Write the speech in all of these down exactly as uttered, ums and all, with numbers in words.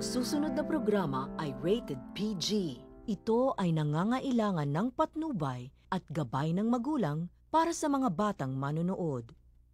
susunod na programa ay rated P G. Ito ay nangangailangan ng patnubay at gabay ng magulang para sa mga batang manonood.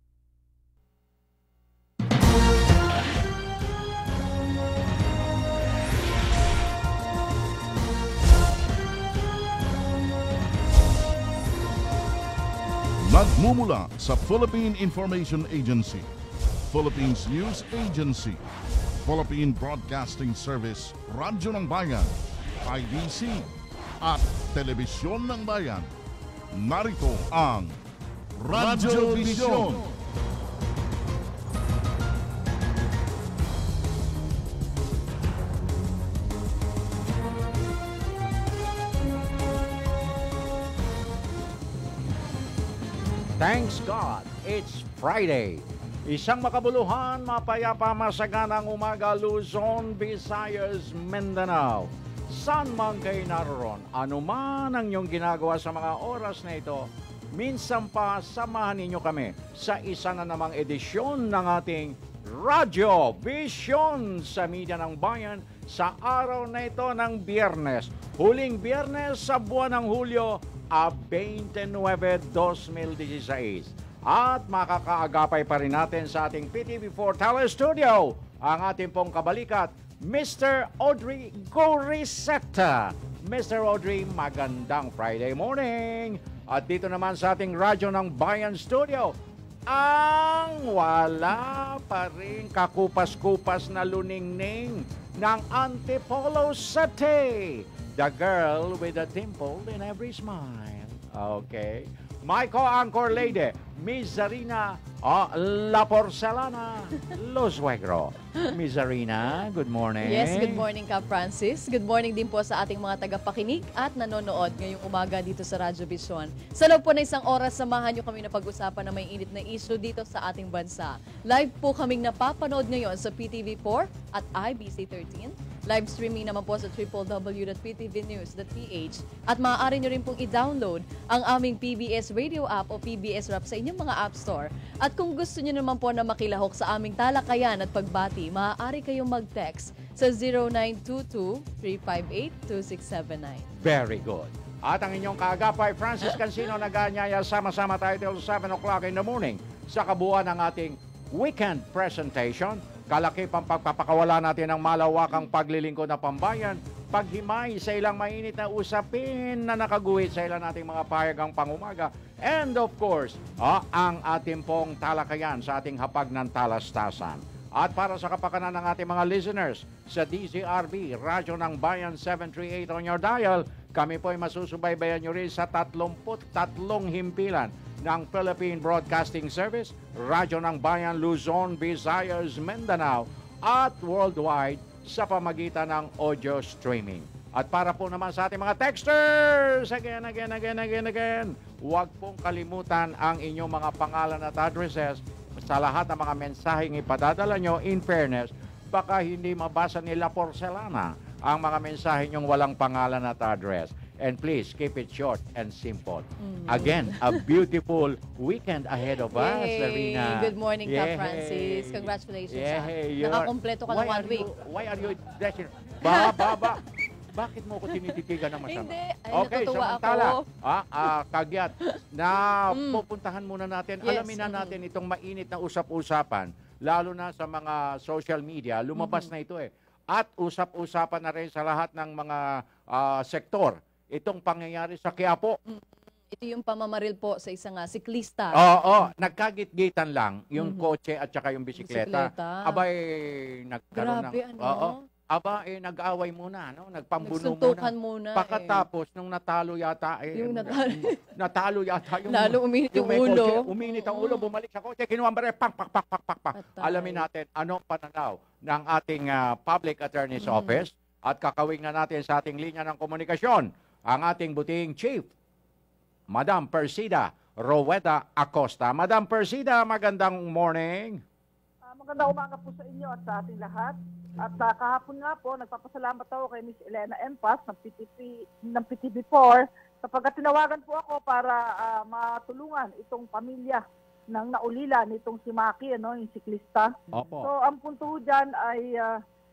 Nagmumula sa Philippine Information Agency, Philippines News Agency, Philippine Broadcasting Service, Radyo ng Bayan, I B C, at Telebisyon ng Bayan. Narito ang Radyo Vision. Thanks God, it's Friday. Isang makabuluhan, mapayapa, masaganang umaga, Luzon, Visayas, Mindanao. Saan man kayo naroon, anuman ang iyong ginagawa sa mga oras na ito, minsan pa samahan ninyo kami sa isa na namang edisyon ng ating Radyo Vision sa Media ng Bayan sa araw na ito ng Biyernes. Huling Biyernes sa buwan ng Hulyo, a twenty-nine, twenty sixteen. At makakaagapay pa rin natin sa ating P T V four Telestudio ang ating pong kabalikat, Mister Audrey Goriseta. Mister Audrey, magandang Friday morning. At dito naman sa ating radyo ng Bayan Studio, ang wala pa rin kakupas-kupas na luningning ng Antipolo City. The girl with a dimple in every smile. Okay. My co-anchor lady, Miss Zarina oh, La Porcelana Lozuegro. Miss Zarina, good morning. Yes, good morning ka, Francis. Good morning din po sa ating mga tagapakinig at nanonood ngayong umaga dito sa Radyo Vision. Sa loob po na isang oras, samahan nyo kami na pag-usapan na may init na issue dito sa ating bansa. Live po kaming napapanood ngayon sa P T V four at I B C thirteen. Live streaming naman po sa w w w dot p t v news dot p h at maaari nyo rin pong i-download ang aming P B S Radio app o P B S Rap sa inyong mga app store. At kung gusto nyo naman po na makilahok sa aming talakayan at pagbati, maaari kayong mag-text sa zero nine two two, three five eight, two six seven nine. Very good. At ang inyong kaagapay, Francis Cancino, nag-aanyaya, sama-sama tayo till seven o'clock in the morning sa kabuuan ng ating weekend presentation. Kalaki pang pagpapakawala natin ng malawakang paglilingkod na pambayan, paghimay sa ilang mainit na usapin na nakaguhit sa ilang nating mga payagang pangumaga, and of course, ah, ang ating pong talakayan sa ating hapag ng talastasan. At para sa kapakanan ng ating mga listeners sa D Z R B, Radyo ng Bayan seven thirty-eight on your dial, kami po ay masusubaybayan nyo rin sa tatlumput tatlong himpilan ng Philippine Broadcasting Service, Radyo ng Bayan, Luzon, Visayas, Mindanao, at worldwide sa pamagitan ng audio streaming. At para po naman sa ating mga texters, again, again, again, again, again, huwag pong kalimutan ang inyong mga pangalan at addresses sa lahat ng mga mensaheng ipadadala nyo. In fairness, baka hindi mabasa nila Porcelana ang mga mensahe nyong walang pangalan at address. And please, keep it short and simple. Mm. Again, a beautiful weekend ahead of us, Larina. Good morning, Ka Francis. Congratulations. Yay. Nakakompleto ka ng one week. You, why are you dressing? Ba, ba, ba. Bakit mo ko tinititigan ng masama? Hindi. Ay, okay, natutuwa samantala, ako. Ah, ah, kagyat, na mm. pupuntahan muna natin. Yes. Alamin na natin itong mainit na usap-usapan, lalo na sa mga social media. Lumabas mm-hmm. na ito eh. At usap-usapan na rin sa lahat ng mga uh, sektor itong pangyayari sa Quiapo. Ito yung pamamaril po sa isang uh, siklista. Oo, oh, nagkagit-gitan lang yung mm-hmm. kotse at saka yung bisikleta. bisikleta. Abay, nagkaroon Grabe, ng... ano? Oo. Aba, eh, nag-away muna, no? Nagpambuno Nagsuntukan muna. muna. Pagkatapos, eh. nung natalo yata, eh, yung natalo. natalo yata yung... Lalo uminit yung, yung ulo. Kotse, uminit ang ulo, bumalik sa kotse, kinuha ba rin, pak, pak, pak, pak, pak, pak. Alamin natin, anong pananaw ng ating uh, Public Attorney's mm. Office at kakawing na natin sa ating linya ng komunikasyon ang ating buting Chief, Madam Persida Roweta Acosta. Madam Persida, magandang morning. Uh, magandang umaga po sa inyo at sa ating lahat. At uh, kahapon nga po, nagpapasalamat ako kay Miss Elena Empas ng P T V, ng P T V four sapagkat tinawagan po ako para uh, matulungan itong pamilya ng naulila nitong si Maki, ano, yung siklista. Opo. So, ang punto dyan ay uh,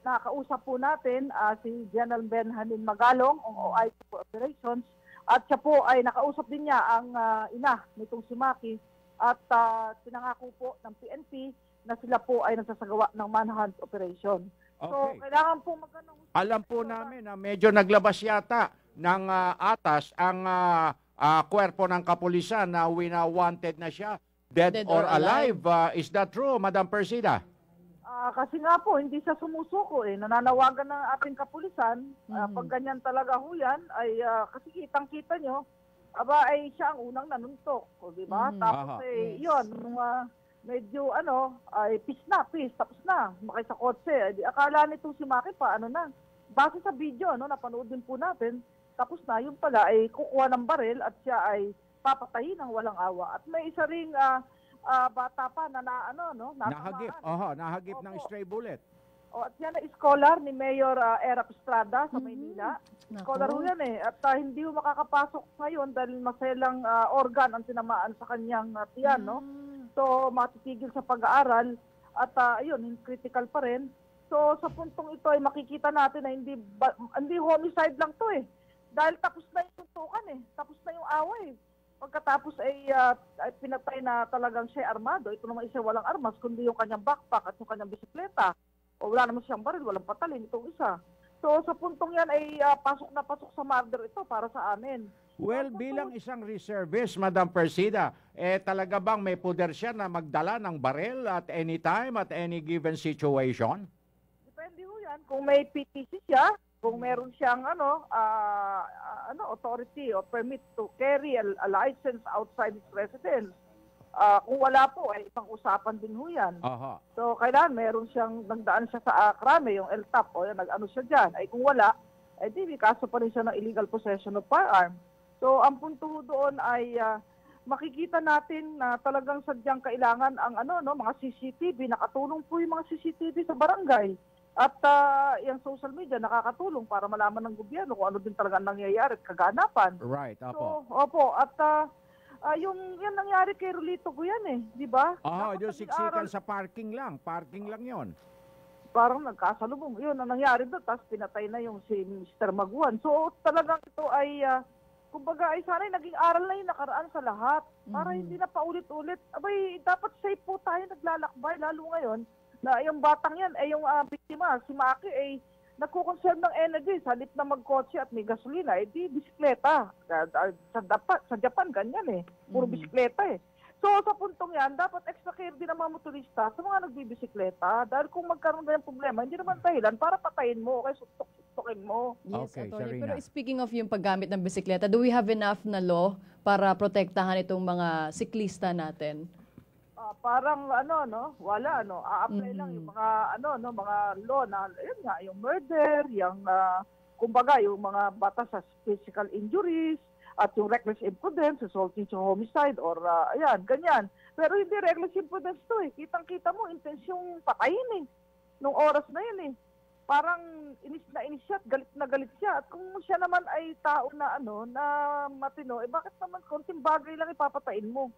nakausap po natin ah, si General Benjamin Magalong, ang O I C for Operations, at siya po ay nakausap din niya ang ah, ina nitong si Maki at uh, pinangako po ng P N P na sila po ay nagsasagawa ng manhunt operation. So, Okay. kailangan po magano'ng... Alam po namin na medyo naglabas yata ng ah, atas ang ah, ah, kwerpo ng kapulisan na wina-wanted na siya, dead, Dead or, or alive. Ah, is that true, Madam Persida? Ah, kasi nga po, hindi siya sumusuko eh. Nananawagan ng ating kapulisan. Ah, Mhm. pag ganyan talaga ho yan, ay ah, kasi kitang-kita nyo, aba ay siya ang unang nanuntok. O, di ba? Mhm. Tapos Aha. eh, Yes. yun, nung ah, medyo ano, ay pis na, pis, tapos na, makay sa kotse. Eh, di, akala nitong si Maki pa, ano na, base sa video, no, napanood din po natin, tapos na, yun pala ay kukuha ng baril at siya ay papatayin ng walang awa. At may isa ring ah, ah, bata pa na, na ano, no, Nahagip. natamaan. Oho, nahagip ng Opo. stray bullet. O, at yan ay scholar ni Mayor uh, Erap Estrada sa Mhm. Maynila. Nako. Scholar ho yan eh. At ah, hindi ho makakapasok ngayon dahil maselang ah, organ ang tinamaan sa kanyang uh, tiyan, no? Ah. So, matitigil sa pag-aaral at uh, ayun, critical pa rin. So, sa puntong ito ay makikita natin na hindi ba, hindi homicide lang to eh. Dahil tapos na yung tuntukan eh. Tapos na yung away. Pagkatapos ay, ah, ay pinatay na talagang siya armado. Ito naman isa walang armas, kundi yung kanyang backpack at yung kanyang bisikleta. O wala naman siyang baril, walang patalin itong isa. So sa puntong yan ay ah, pasok na pasok sa murder ito para sa amin. Well, bilang isang reservist, Madam Persida, eh talaga bang may poder siya na magdala ng baril at any time, at any given situation? Depende ho yan kung may P T C siya, kung meron siyang ano, ah, ah, ano authority or permit to carry a, a license outside his residence. Ah, kung wala po, ay isang usapan din ho yan. Aha. So, kailangan meron siyang, nagdaan siya sa uh, krame, yung L T A P, o yan, nag-ano siya dyan. Ay kung wala, ay di, may kaso pa rin siya ng illegal possession of firearm. So, ang punto ho doon ay ah, makikita natin na talagang sadyang kailangan ang ano, no, mga C C T V, nakatulong po yung mga C C T V sa barangay. At ah, yung social media nakakatulong para malaman ng gobyerno kung ano din talaga ang nangyayari at kaganapan. Right, So, apo. opo, at ah, ah, yung yan nangyari kay Rolito ko yan eh, di ba? Ah, Dapat yung nag-aral- siksikan sa parking lang. Parking lang yon. Parang nagkasalubong. Yun ang nangyari doon, tapos pinatay na yung si Mister Maguan. So talagang ito ay, ah, kumbaga ay sana'y naging aral na yung nakaraan sa lahat. Para Mhm. hindi na paulit-ulit. Abay, dapat safe po tayo naglalakbay, lalo ngayon na yung batang yan, ay yung ah, biktima, si Maki, ay nagkukonserve ng energy. Sa halip na magkotse at may gasolina, eh di bisikleta. Sa, sa, Japan, sa Japan, ganyan eh. Puro Mhm. bisikleta eh. So sa puntong yan, dapat extra care din ang mga motorista sa mga nagbibisikleta. Dahil kung magkaroon ng problema, hindi naman dahilan para patayin mo o kaya suntok-suntokin mo. Yes, Okay, Attorney. Sarina. Pero speaking of yung paggamit ng bisikleta, do we have enough na law para protektahan itong mga siklista natin? Ah, parang ano no, wala ano, a-apply Mhm. lang yung mga ano no, mga law na yun nga, yung murder, yung ah, kumbaga yung mga batas sa physical injuries at yung reckless imprudence, resulting to homicide or ah, ayan, ganyan. Pero hindi reckless imprudence to eh. Kitang-kita mo intensyong patayin eh. Nung oras na yun eh. Parang inis na inis siya at galit na galit siya. At kung siya naman ay tao na ano, na matino, eh bakit naman konting bagay lang ipapatayin mo?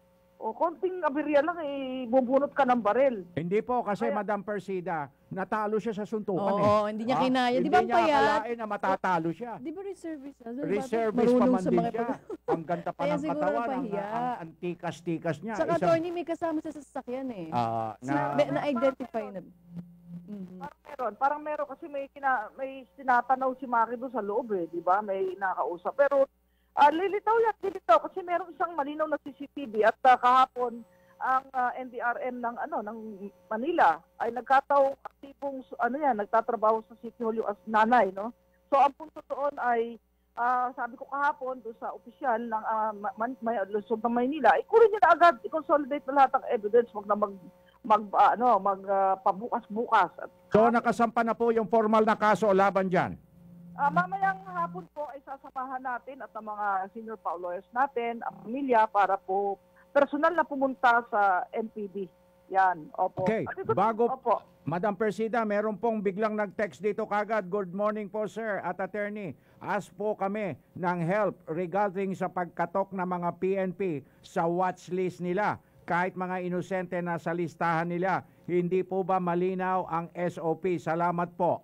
O konting aberya lang eh, bubunot ka ng baril. Hindi po, kasi Kaya- Madam Persida, natalo siya sa suntukan eh. Oo, hindi niya Ah, kinaya. Di Hindi ba ang niya payat? akalain na matatalo siya. Di ba reservist? Ah, Reservist pa marunong man sa din mga siya. pag- Ang ganda pa Kaya ng siguro katawan, ang, napahiya. ang, ang tikas-tikas niya. Saka Isang- Attorney, may kasama sa sasakyan eh. ah, na, na, na-identify na. Mhm. Parang meron, parang meron kasi may kina, may tinatanaw si Maki doon sa loob eh, di ba? May nakausap. Pero ah, lilitaw yan, lilitaw kasi meron isang malinaw na C C T V at ah, kahapon ang ah, N D R M ng ano ng Manila ay nagkataong aktibong ano yan, nagtatrabaho sa City Hall yung as nanay, no? So ang punto doon ay ah, sabi ko kahapon doon sa opisyal ng ah, Ma- Man- May Luzon ng Maynila, ikurin niyo na agad, i-consolidate na lahat ng evidence, wag na mag mag ah, ano, mag ah, pabukas-bukas. At so nakasampa na po yung formal na kaso laban dyan. Ah, mamayang hapon po ay sasamahan natin at ang mga senior pa lawyers natin, ang pamilya, para po personal na pumunta sa M P D. Yan, opo. Okay, At ito- bago- Opo. Madam Persida, meron pong biglang nag-text dito kagad. Good morning po sir at attorney. Ask po kami ng help regarding sa pagkatok ng mga P N P sa watch list nila. kahit mga inosente na sa listahan nila. Hindi po ba malinaw ang S O P? Salamat po.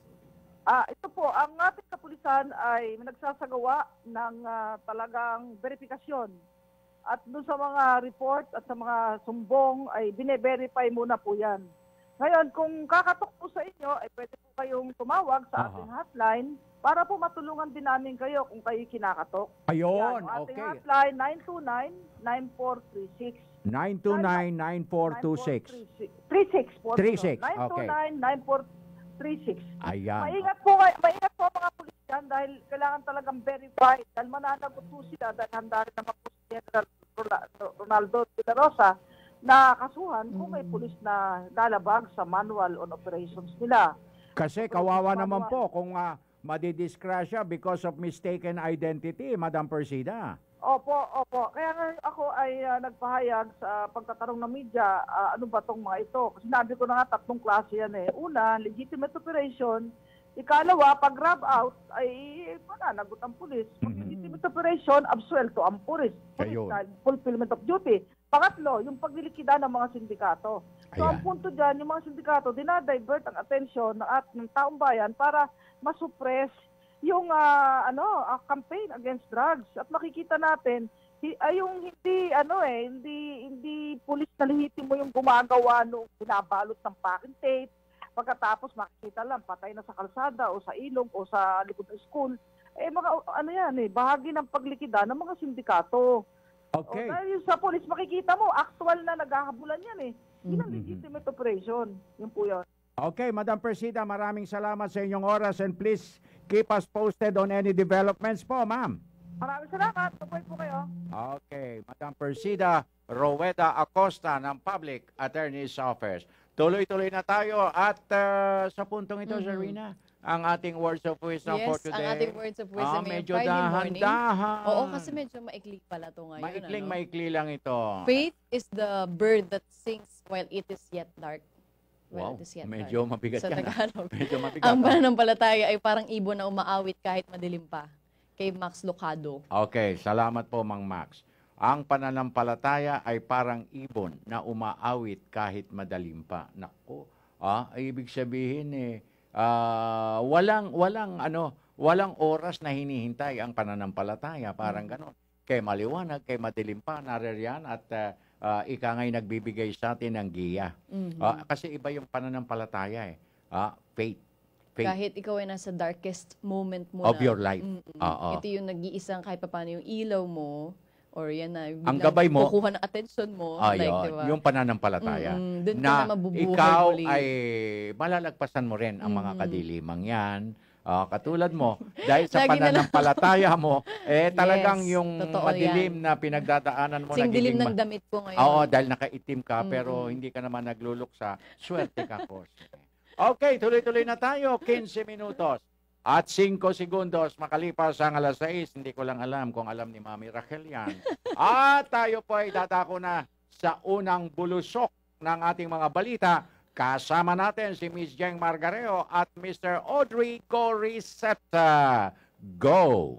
Ah, ito po, ang ating kapulisan ay nagsasagawa ng ah, talagang verifikasyon. At doon sa mga report at sa mga sumbong ay bine-verify muna po yan. Ngayon, kung kakatok po sa inyo, ay pwede po kayong tumawag Aha. sa ating hotline para po matulungan din namin kayo kung kayo kinakatok. Ayun, Yan, ang ating okay. hotline nine two nine, nine four three six. nine two nine, nine four two six. three six po. three six, nine two okay. nine, nine four three six. Ayan. Maingat po kayo, maingat po mga pulis yan dahil kailangan talagang verify. Dahil mananagot po sila dahil handa rin naman po si General Ronaldo de la Rosa na kasuhan kung may pulis na lalabag sa manual on operations nila. Kasi kawawa naman po kung uh, madidisgrasya because of mistaken identity, Madam Persida. Opo, opo. Kaya nga ako ay uh, nagpahayag sa pagtatanong ng media, uh, ano ba tong mga ito? Kasi sinabi ko na nga, tatlong klase yan eh. Una, legitimate operation. Ikalawa, pag grab out, ay pananagot ang pulis. Pag Mhm. legitimate operation, absuelto ang pulis. Pulis Ayun. na fulfillment of duty. Pangatlo, yung paglilikida ng mga sindikato. So ang Ayan. punto dyan, yung mga sindikato, dinadivert ang atensyon ng, at, ng taong bayan para masuppress yung ah, ano ah, campaign against drugs. At makikita natin hi, ay yung hindi ano eh hindi hindi pulis na lehitimo yung gumagawa nung binabalot ng packing tape. Pagkatapos makikita lang patay na sa kalsada o sa ilog o sa likod ng school. Eh mga ano yan eh bahagi ng paglikida ng mga sindikato. Okay. O, dahil yung sa pulis makikita mo actual na naghahabulan yan eh. Yun ang Mhm. legitimate operation. Yun po yun. Okay, Madam Persida, maraming salamat sa inyong oras and please keep us posted on any developments po, ma'am. Maraming salamat. Tupoy po kayo. Okay, Madam Persida Roweda Acosta ng Public Attorney's Office. Tuloy-tuloy na tayo at uh, sa puntong ito, Mhm. Zarina, ang ating words of wisdom Yes, for today. ang ating words of wisdom Ah, ngayong medyo Friday morning. dahan-dahan. Oo, kasi medyo maikli pala to ngayon. Maikling ano? maikli lang ito. Faith is the bird that sings while it is yet dark. Wow, While it is yet medyo dark. mabigat Sa yan. ah. Tagalog. Medyo mabigat. Ang ah. pananampalataya ay parang ibon na umaawit kahit madilim pa. Kay Max Lucado. Okay, salamat po, Mang Max. Ang pananampalataya ay parang ibon na umaawit kahit madalim pa. Nako, ah, ibig sabihin eh, ah, walang, walang, ano, walang oras na hinihintay ang pananampalataya. Parang ganon. Kay maliwanag, kay madilim pa, naririyan at ah, ah, ika nga'y nagbibigay sa atin ng giya. Mhm. Ah, kasi iba yung pananampalataya eh. Ah, faith. Faith. Kahit ikaw ay nasa darkest moment mo Of na. your life. Mm-mm. Oo. Ito yung nag-iisang kahit paano yung ilaw mo or yan na Ang biglang gabay mo, kukuha ng attention mo. Ayun, like, diba? yung pananampalataya. Mm-mm. Doon ka Na na mabubuhay ikaw muli. ay malalagpasan mo rin ang mga Mm. kadilimang yan. Ah, katulad mo, dahil sa Lagi na lang. pananampalataya mo, eh talagang Yes, yung totoo madilim yan. na pinagdadaanan mo Sing dilim nagiging ng ma- damit ko ngayon. Oo, dahil nakaitim ka pero Mm-mm. hindi ka naman nagluluksa. Swerte ka po. Okay, tuloy-tuloy na tayo. fifteen minutos at five segundos makalipas ang alas sais. Hindi ko lang alam kung alam ni Mami Rachel yan. At tayo po ay dadako na sa unang bulusok ng ating mga balita. Kasama natin si Miss Jeng Margareo at Mister Audrey Corisetta. Go!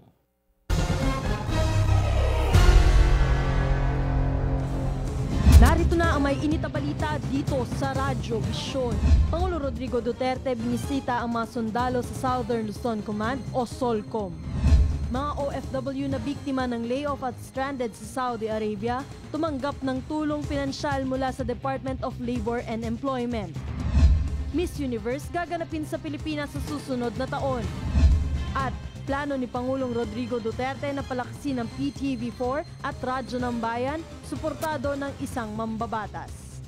Narito na ang may init na balita dito sa Radyo Vision. Pangulo Rodrigo Duterte binisita ang mga sundalo sa Southern Luzon Command o SOLCOM. Mga O F W na biktima ng layoff at stranded sa Saudi Arabia, tumanggap ng tulong pinansyal mula sa Department of Labor and Employment. Miss Universe gaganapin sa Pilipinas sa susunod na taon. At plano ni Pangulong Rodrigo Duterte na palakasin ng P T V four at Radyo ng Bayan, suportado ng isang mambabatas.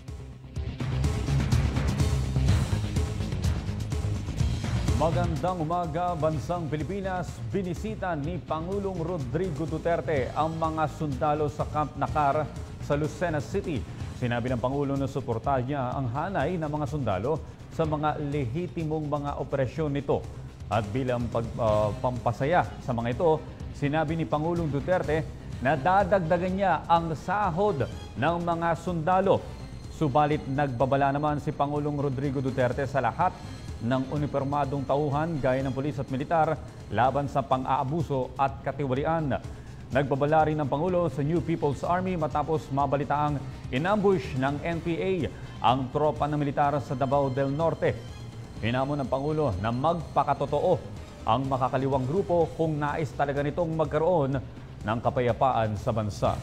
Magandang umaga, bansang Pilipinas. Binisita ni Pangulong Rodrigo Duterte ang mga sundalo sa Camp Nakar sa Lucena City. Sinabi ng Pangulo na suportahan niya ang hanay ng mga sundalo sa mga lehitimong mga operasyon nito. At bilang pag, uh, pampasaya sa mga ito, sinabi ni Pangulong Duterte na dadagdagan niya ang sahod ng mga sundalo. Subalit nagbabala naman si Pangulong Rodrigo Duterte sa lahat ng unipormadong tauhan gaya ng pulis at militar laban sa pang-aabuso at katiwalian. Nagbabala rin ng Pangulo sa New People's Army matapos mabalitaang inambush ng N P A ang tropa ng militar sa Davao del Norte. Hinamon ng Pangulo na magpakatotoo ang makakaliwang grupo kung nais talaga nitong magkaroon ng kapayapaan sa bansa.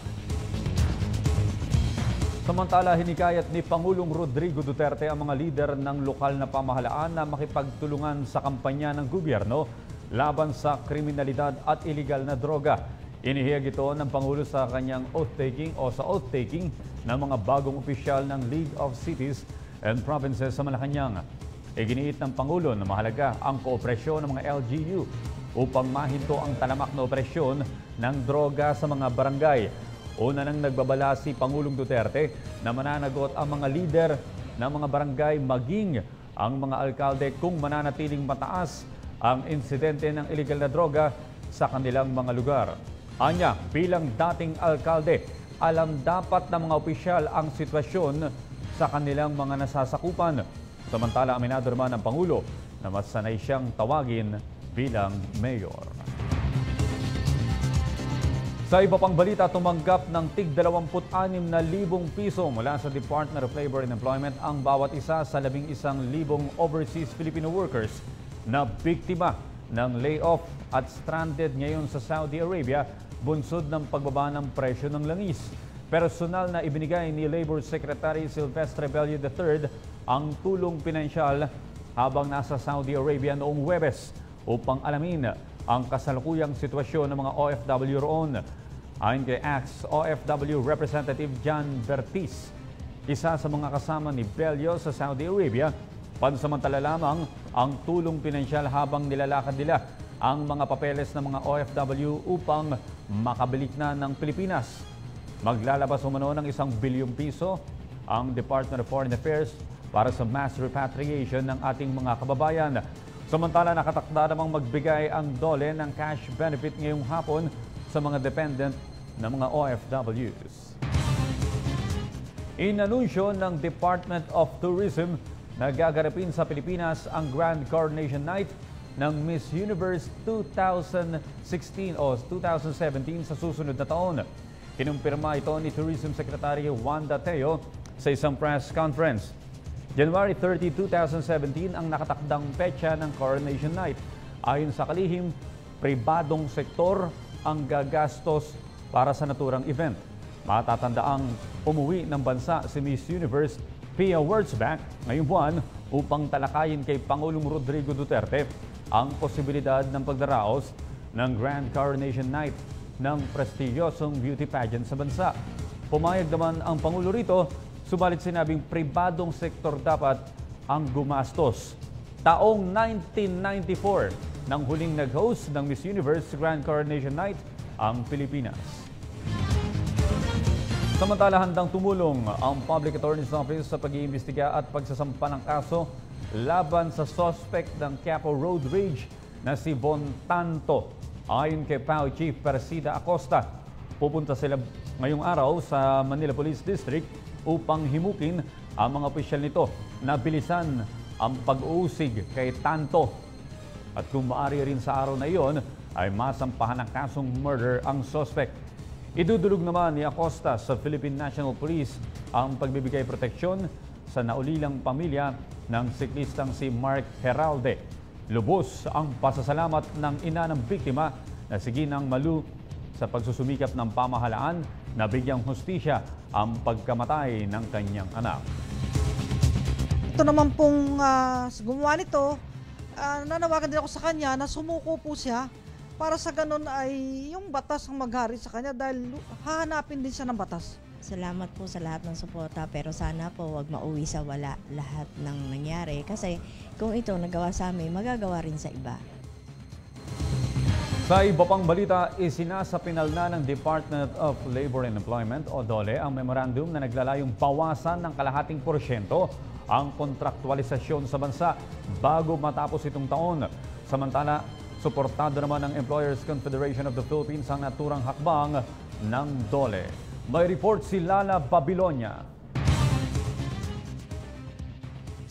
Samantala, hinikayat ni Pangulong Rodrigo Duterte ang mga lider ng lokal na pamahalaan na makipagtulungan sa kampanya ng gobyerno laban sa kriminalidad at iligal na droga. Inihiyag ito ng Pangulo sa kanyang oath-taking o sa oath-taking ng mga bagong opisyal ng League of Cities and Provinces sa Malacanang. Iginiit ng Pangulo na mahalaga ang kooperasyon ng mga L G U upang mahinto ang talamak na operasyon ng droga sa mga barangay. Una nang nagbabala si Pangulong Duterte na mananagot ang mga lider ng mga barangay maging ang mga alkalde kung mananatiling mataas ang insidente ng iligal na droga sa kanilang mga lugar. Anya, bilang dating alkalde, alam dapat ng mga opisyal ang sitwasyon sa kanilang mga nasasakupan. Samantala, aminado naman ng Pangulo na mas sanay siyang tawagin bilang mayor. Sa iba pang balita, tumanggap ng tig dalawampu't anim na libong piso mula sa Department of Labor and Employment ang bawat isa sa labing isang libong overseas Filipino workers na biktima ng layoff at stranded ngayon sa Saudi Arabia bunsod ng pagbaba ng presyo ng langis. Personal na ibinigay ni Labor Secretary Silvestre Bello the third ang tulong pinansyal habang nasa Saudi Arabia noong Huwebes upang alamin ang kasalukuyang sitwasyon ng mga O F W roon. Ayon kay A C T O F W Representative John Bertis, isa sa mga kasama ni Bello sa Saudi Arabia, pansamantala lamang ang tulong pinansyal habang nilalakad nila ang mga papeles ng mga O F W upang makabalik na ng Pilipinas. Maglalabas umano ng isang bilyong piso ang Department of Foreign Affairs para sa mass repatriation ng ating mga kababayan. Samantala, nakatakda namang magbigay ang DOLE ng cash benefit ngayong hapon sa mga dependent ng mga O F Ws. Inanunsyo ng Department of Tourism na gaganapin sa Pilipinas ang Grand Coronation Night ng Miss Universe two thousand sixteen o two thousand seventeen sa susunod na taon. Kinumpirma ito ni Tourism Secretary Wanda Teo sa isang press conference. January thirtieth, two thousand seventeen ang nakatakdang petsa ng Coronation Night. Ayon sa kalihim, pribadong sektor ang gagastos para sa naturang event. Matatandaang umuwi ng bansa si Miss Universe Pia Wurtzbach ngayong buwan upang talakayin kay Pangulong Rodrigo Duterte ang posibilidad ng pagdaraos ng Grand Coronation Night ng prestigyosong beauty pageant sa bansa. Pumayag naman ang Pangulo rito, subalit sinabing pribadong sektor dapat ang gumastos. Taong nineteen ninety-four nang huling nag-host ng Miss Universe Grand Coronation Night ang Pilipinas. Samantala, handang tumulong ang Public Attorney's Office sa pag-iimbestiga at pagsasampa ng kaso laban sa suspect ng Quiapo Road Rage na si Von Tanto. Ayon kay P A O Chief Persida Acosta, pupunta sila ngayong araw sa Manila Police District upang himukin ang mga opisyal nito na bilisan ang pag-uusig kay Tanto. At kung maaari rin sa araw na iyon ay masampahan ng kasong murder ang suspect. Idudulog naman ni Acosta sa Philippine National Police ang pagbibigay proteksyon sa naulilang pamilya ng siklistang si Mark Heralde. Lubos ang pasasalamat ng ina ng biktima na si Ginang Malu sa pagsusumikap ng pamahalaan na bigyang hustisya ang pagkamatay ng kanyang anak. Ito naman pong uh, gumawa nito, uh, nanawagan din ako sa kanya na sumuko po siya para sa ganun ay yung batas ang maghari sa kanya dahil hahanapin din siya ng batas. Salamat po sa lahat ng suporta pero sana po wag mauwi sa wala lahat ng nangyari kasi kung ito nagawa sa amin, magagawa rin sa iba. Sa iba pang balita, isinasapinal na ng Department of Labor and Employment o DOLE ang memorandum na naglalayong bawasan ng kalahating porsyento ang kontraktualisasyon sa bansa bago matapos itong taon. Samantala, suportado naman ng Employers Confederation of the Philippines ang naturang hakbang ng DOLE. May report si Lala Babilonia.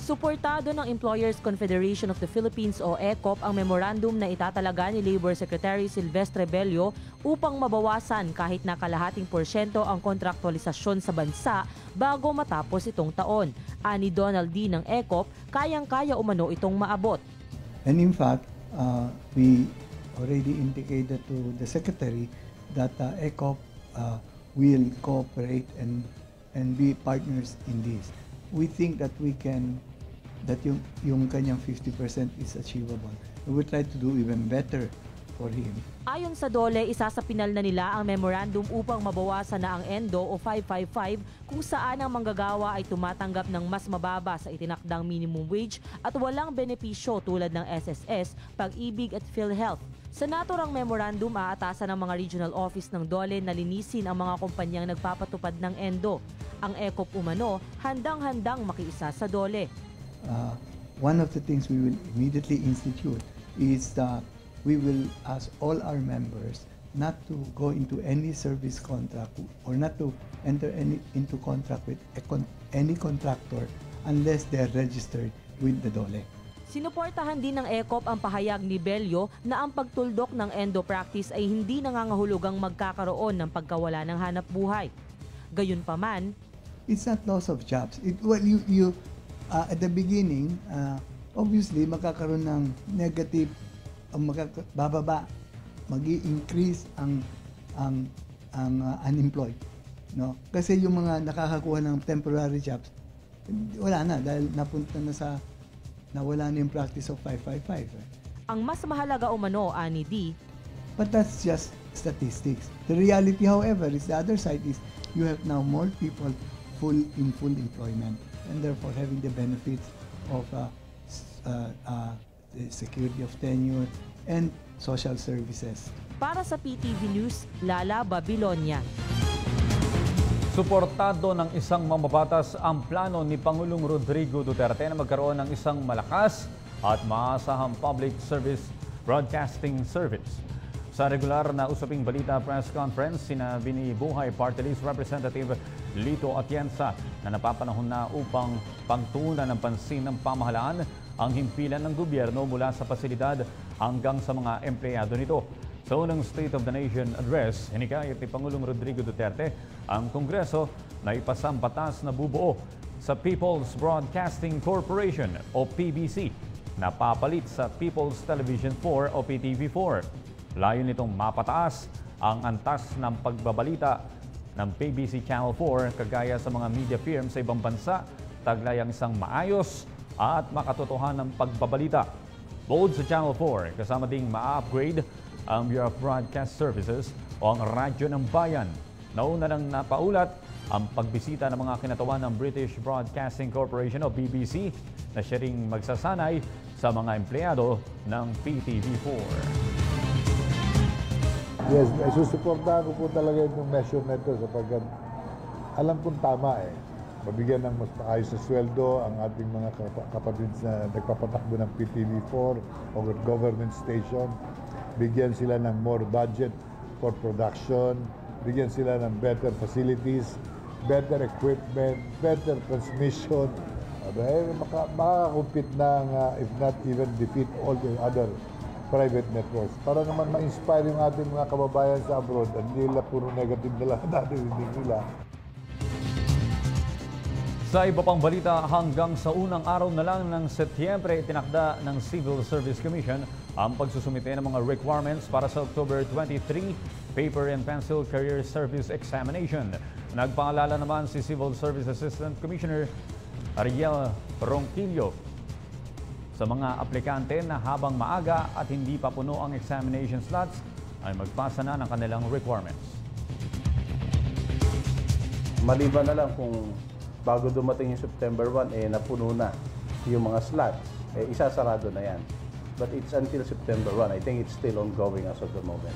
Suportado ng Employers Confederation of the Philippines o E C O P ang memorandum na itatalaga ni Labor Secretary Silvestre Bello upang mabawasan kahit na kalahating porsyento ang kontraktualisasyon sa bansa bago matapos itong taon. Ani Donald D. ng E C O P, kayang-kaya umano itong maabot. And in fact, uh, we already indicated to the Secretary that uh, E C O P uh, will cooperate and, and be partners in this. We think that we can that yung, yung kanyang fifty percent is achievable. We will try to do even better for him. Ayon sa DOLE, isasapinal na nila ang memorandum upang mabawasan na ang ENDO o five five five kung saan ang manggagawa ay tumatanggap ng mas mababa sa itinakdang minimum wage at walang benepisyo tulad ng S S S, Pag-ibig at PhilHealth. Sa naturang memorandum, aatasan ng mga regional office ng DOLE na linisin ang mga kumpanyang nagpapatupad ng ENDO. Ang E C O P umano, handang-handang makiisa sa DOLE. Uh, one of the things we will immediately institute is that we will ask all our members not to go into any service contract or not to enter any into contract with a con any contractor unless they are registered with the DOLE. Sinuportahan din ng E C O P ang pahayag ni Bello na ang pagtuldok ng endo practice ay hindi nangangahulugang magkakaroon ng pagkawala ng hanap buhay. Gayunpaman, it's not loss of jobs. It, well, you, you Uh, at the beginning, uh, obviously, magkakaroon ng negative, uh, magkaka- bababa, mag-i-increase ang, ang, ang uh, unemployed. No? Kasi yung mga nakakakuha ng temporary jobs, wala na dahil napunta na sa, nawala na yung practice of five five five. Right? Ang mas mahalaga umano, ani D. But that's just statistics. The reality, however, is the other side is you have now more people full in full employment, and therefore having the benefits of uh, uh, uh, the security of tenure and social services. Para sa P T V News, Lala Babilonia. Suportado ng isang mamabatas ang plano ni Pangulong Rodrigo Duterte na magkaroon ng isang malakas at maasahang public service broadcasting service. Sa regular na usaping balita press conference, sinabi ni Buhay Party List Representative Lito Atienza na napapanahon na upang pagtuunan ng pansin ng pamahalaan ang himpilan ng gobyerno mula sa pasilidad hanggang sa mga empleyado nito. Sa unang State of the Nation address, hinikayat ni Pangulong Rodrigo Duterte ang Kongreso na ipasang batas na bubuo sa People's Broadcasting Corporation o P B C na papalit sa People's Television four o P T V four. Layo nitong mapataas ang antas ng pagbabalita ng P B C Channel four kagaya sa mga media firms sa ibang bansa, taglay ang isang maayos at makatotohanang pagbabalita. Bukod sa Channel four, kasama ding ma-upgrade ang Bureau of Broadcast Services o ang Radyo ng Bayan. Nauna nang napaulat ang pagbisita ng mga kinatawan ng British Broadcasting Corporation o B B C na siya ring magsasanay sa mga empleyado ng P T V four. Yes, susuportahan ko po talaga itong measure na ito sapagkat alam kong tama eh. Mabigyan ng mas maayos na sweldo ang ating mga kapatid na nagpapatakbo ng P T V four o government station. Bigyan sila ng more budget for production. Bigyan sila ng better facilities, better equipment, better transmission. Eh, makakakumpit ng, uh, if not even defeat all the other private networks. Para naman ma-inspire yung ating mga kababayan sa abroad. Hindi nila puro negative na lang narinig nila. Sa iba pang balita, hanggang sa unang araw na lang ng Setyembre, itinakda ng Civil Service Commission ang pagsusumite ng mga requirements para sa October twenty-three Paper and Pencil Career Service Examination. Nagpaalala naman si Civil Service Assistant Commissioner Ariel Ronquillo sa mga aplikante na habang maaga at hindi pa puno ang examination slots ay magpasa na ng kanilang requirements. Maliban na lang kung bago dumating yung September one, eh napuno na yung mga slots, eh isasarado na yan. But it's until September one. I think it's still ongoing as of the moment.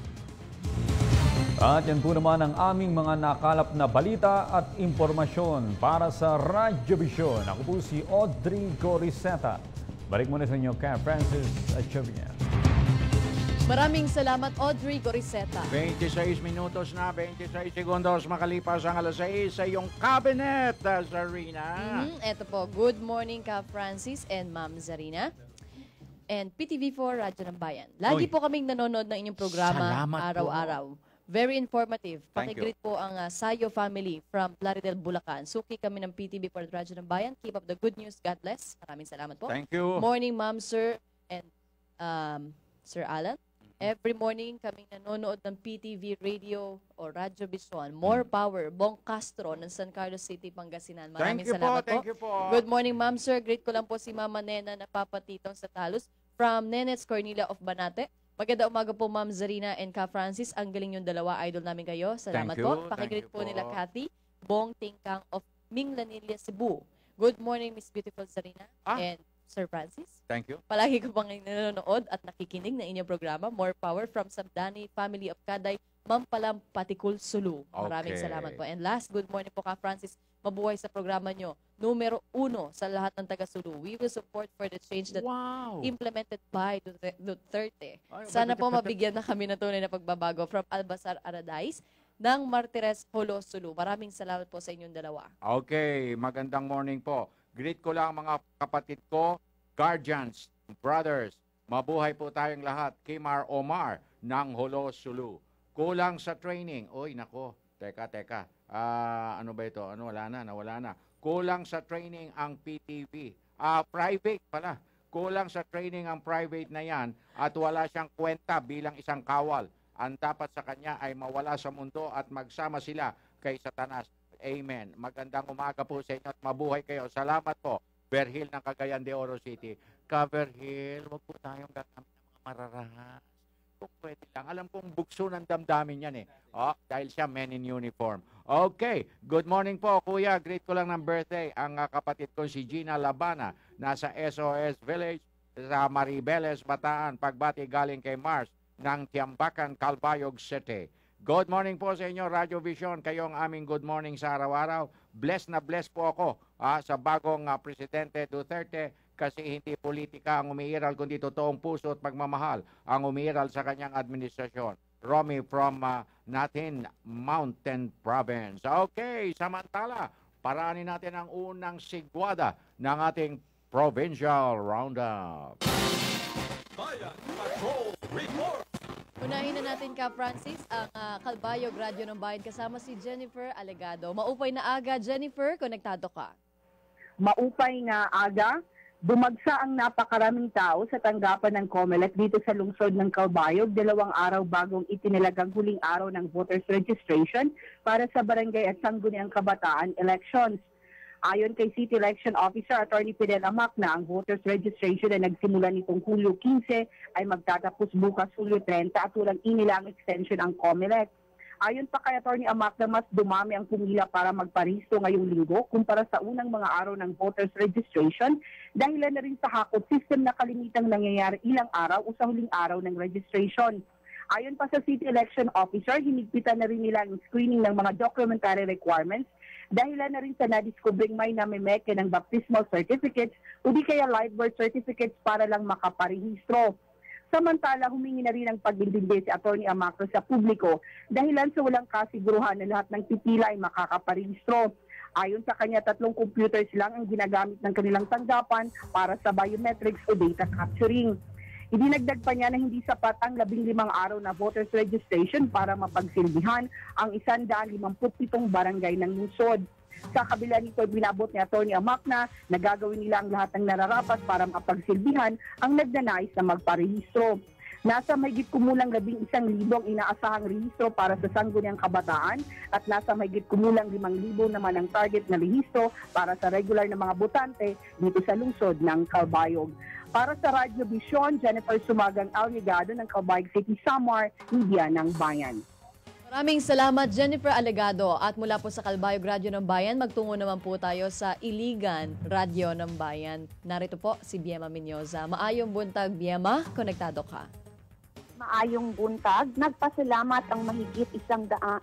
At yan po naman ang aming mga nakalap na balita at impormasyon para sa Radyo Vision. Ako po si Audrey Goriseta. Balik muna sa inyo kay Francis Achovian. Maraming salamat, Audrey Goriseta. twenty-six minutos na, twenty-six segundos makalipas ang alas sais sa iyong cabinet, uh, Zarina. Mm-hmm. Ito po, good morning ka Francis and Ma'am Zarina. And P T V four, Radyo ng Bayan. Lagi Oy. po kaming nanonood ng inyong programa Salamat po. araw-araw. Very informative. Thank Pakigreet po ang uh, Sayo family from Plaridel, Bulacan. Suki kami ng P T V four Radyo ng Bayan. Keep up the good news. God bless. Maraming salamat po. Thank you. Morning, Ma'am, Sir, and um, Sir Alan. Every morning kaming nanonood ng P T V Radio o Radyo Bison. More Power, Bong Castro ng San Carlos City, Pangasinan. Maraming Thank you salamat po, thank you po. Good morning, Ma'am, Sir. Greet ko lang po si Mama Nena na papatitong sa Talos from Nenets Cornelia of Banate. Maganda umaga po, Ma'am Zarina and Ka Francis. Ang galing yung dalawa. Idol namin kayo. Salamat Thank po. you, thank Pakigreet you po po. nila Cathy Bong Tingkang of Minglanilla, Cebu. Good morning, Miss Beautiful Zarina Ah. and Sir Francis. Thank you. Palagi ko pang nanonood at nakikinig ng inyong programa. More Power from Samdani Family of Kaday, Mampalam, Patikul, Sulu. Maraming Okay. salamat po. And last, good morning po Ka Francis. Mabuhay sa programa nyo. Numero uno sa lahat ng taga-Sulu. We will support for the change that Wow. implemented by Duterte. Duterte. Ay, Sana po Duterte. mabigyan na kami ng tunay na pagbabago from Albasar Aradais ng Martires Holo, Sulu. Maraming salamat po sa inyong dalawa. Okay, magandang morning po. Greet ko lang mga kapatid ko, guardians, brothers. Mabuhay po tayong lahat. Kimar Omar ng Holo, Sulu. Kulang sa training. Uy, nako. Teka, teka. Ah, ano ba ito? Ano, wala na, nawala na. Kulang sa training ang P T V. Ah, private pala. Kulang sa training ang private na yan at wala siyang kwenta bilang isang kawal. Ang dapat sa kanya ay mawala sa mundo at magsama sila kay Satanas. Amen. Magandang umaga po sa inyo at mabuhay kayo. Salamat po. Berhil ng Cagayan de Oro City. Ka-Berhil, huwag po tayong gagamit ng mga mararahas. Kung pwede lang. Alam kong bugso ng damdamin yan eh. Oh, dahil siya men in uniform. Okay. Good morning po, Kuya. Greet ko lang ng birthday. Ang uh, kapatid ko si Gina Labana. Nasa S O S Village sa Maribeles, Bataan. Pagbati galing kay Mars ng Tiambacan, Calbayog City. Good morning po sa inyo, Radio Vision. Kayo ang aming good morning sa araw-araw. Blessed na blessed po ako ah, sa bagong uh, Presidente Duterte kasi hindi politika ang umiiral kundi totoong puso at pagmamahal ang umiiral sa kanyang administrasyon. Romy from uh, Natin Mountain Province. Okay, samantala, paraanin natin ang unang sigwada ng ating Provincial Roundup. Bayan Patrol Report! Unahin na natin Ka Francis ang uh, Calbayog Radyo ng Bayan kasama si Jennifer Alegado. Maupay na aga, Jennifer, konektado ka. Maupay na aga, dumagsa ang napakaraming tao sa tanggapan ng COMELEC dito sa lungsod ng Calbayog, dalawang araw bagong itinilagang huling araw ng voters registration para sa barangay at sangguniang kabataan elections. Ayon kay City Election Officer Attorney Fidel Amacna, ang voters registration na nagsimula nitong Hulyo fifteen ay magtatapos bukas Hulyo thirty at walang inilang extension ang COMELEC. Ayon pa kay Attorney Amacna, mas dumami ang pumila para magparisto ngayong linggo kumpara sa unang mga araw ng voters registration dahilan na rin sa hakot system na kalimitang nangyayari ilang araw o sa huling araw ng registration. Ayon pa sa City Election Officer, hinigpitan na rin nila ang screening ng mga documentary requirements dahilan na rin sa nadiskubring may namimeke ng baptismal certificates o di kaya live birth certificates para lang makaparehistro. Samantala, humingi na rin ang pag-intindi si Atty. Amacna sa publiko dahilan sa walang kasiguruhan na lahat ng pipila ay makakaparehistro. Ayon sa kanya, tatlong computers lang ang ginagamit ng kanilang tanggapan para sa biometrics o data capturing. Idinagdag pa niya na hindi sapat ang labing limang araw na voters registration para mapagsilbihan ang one hundred fifty-seven barangay ng lungsod. Sa kabila nito, binabot ni Atty. Amacna na gagawin nila ang lahat ng nararapat para mapagsilbihan ang nagnanais na magparehistro. Nasa mahigit kumulang labing isang libong inaasahang rehistro para sa sangguniang kabataan at nasa mahigit kumulang limang libo naman ang target na rehistro para sa regular na mga botante dito sa lungsod ng Calbayog. Para sa Radyo Vision, Jennifer Sumagang Alegado ng Calbayog City, Samar, Media ng Bayan. Maraming salamat, Jennifer Alegado. At mula po sa Calbayog Radyo ng Bayan, magtungo naman po tayo sa Iligan Radyo ng Bayan. Narito po si Biema Menyoza. Maayong buntag, Biema. Konektado ka. Maayong buntag. Nagpasalamat ang mahigit isang daa,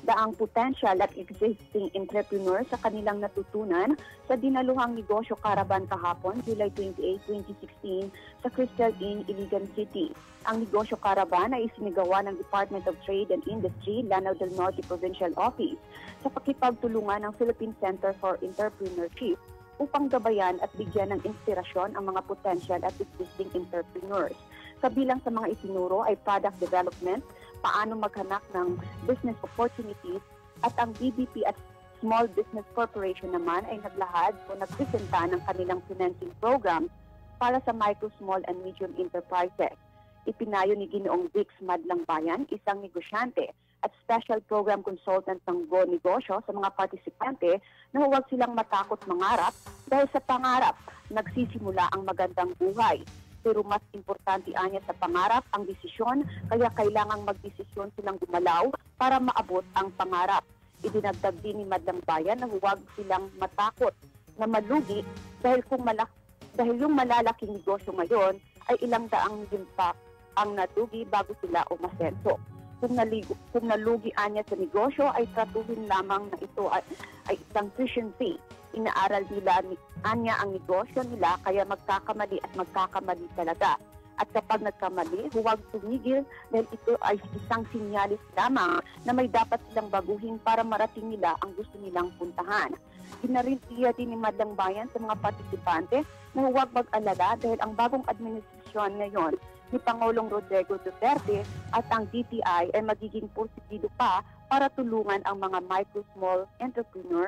daang potential at existing entrepreneurs sa kanilang natutunan sa dinaluhang negosyo caravan kahapon, July twenty-eighth, twenty sixteen, sa Crystal Inn, Iligan City. Ang negosyo caravan ay isinigawa ng Department of Trade and Industry, Lanao del Norte Provincial Office, sa pakipagtulungan ng Philippine Center for Entrepreneurship upang gabayan at bigyan ng inspirasyon ang mga potential at existing entrepreneurs. Kabilang sa mga itinuro ay product development, paano maghanap ng business opportunities, at ang B B P at Small Business Corporation naman ay naglahad o nagpresenta ng kanilang financing program para sa micro, small, and medium enterprises. Ipinayo ni Ginoong Dix Madlang Bayan, isang negosyante at special program consultant ng Go Negosyo, sa mga partisipante na huwag silang matakot mangarap dahil sa pangarap nagsisimula ang magandang buhay. Pero mas importante anya sa pangarap ang desisyon, kaya kailangang magdesisyon silang gumalaw para maabot ang pangarap. Idinagdag din ni Madlang Bayan na huwag silang matakot na malugi dahil kung malak dahil yung malalaking negosyo ngayon ay ilang daang impact ang natugi bago sila umasenso. Kung, naligo, kung nalugi anya sa negosyo ay tratuhin lamang na ito ay, ay isang tuition fee. Inaaral nila ni anya ang negosyo nila, kaya magkakamali at magkakamali talaga. At kapag nagkamali, huwag tumigil dahil ito ay isang sinyalis lamang na may dapat silang baguhin para marating nila ang gusto nilang puntahan. Pinarintiya din ni Madlang Bayan sa mga partisipante na huwag mag-alala dahil ang bagong administrasyon ngayon ni Pangulong Rodrigo Duterte at ang D T I ay magiging porsigido pa para tulungan ang mga micro-small entrepreneur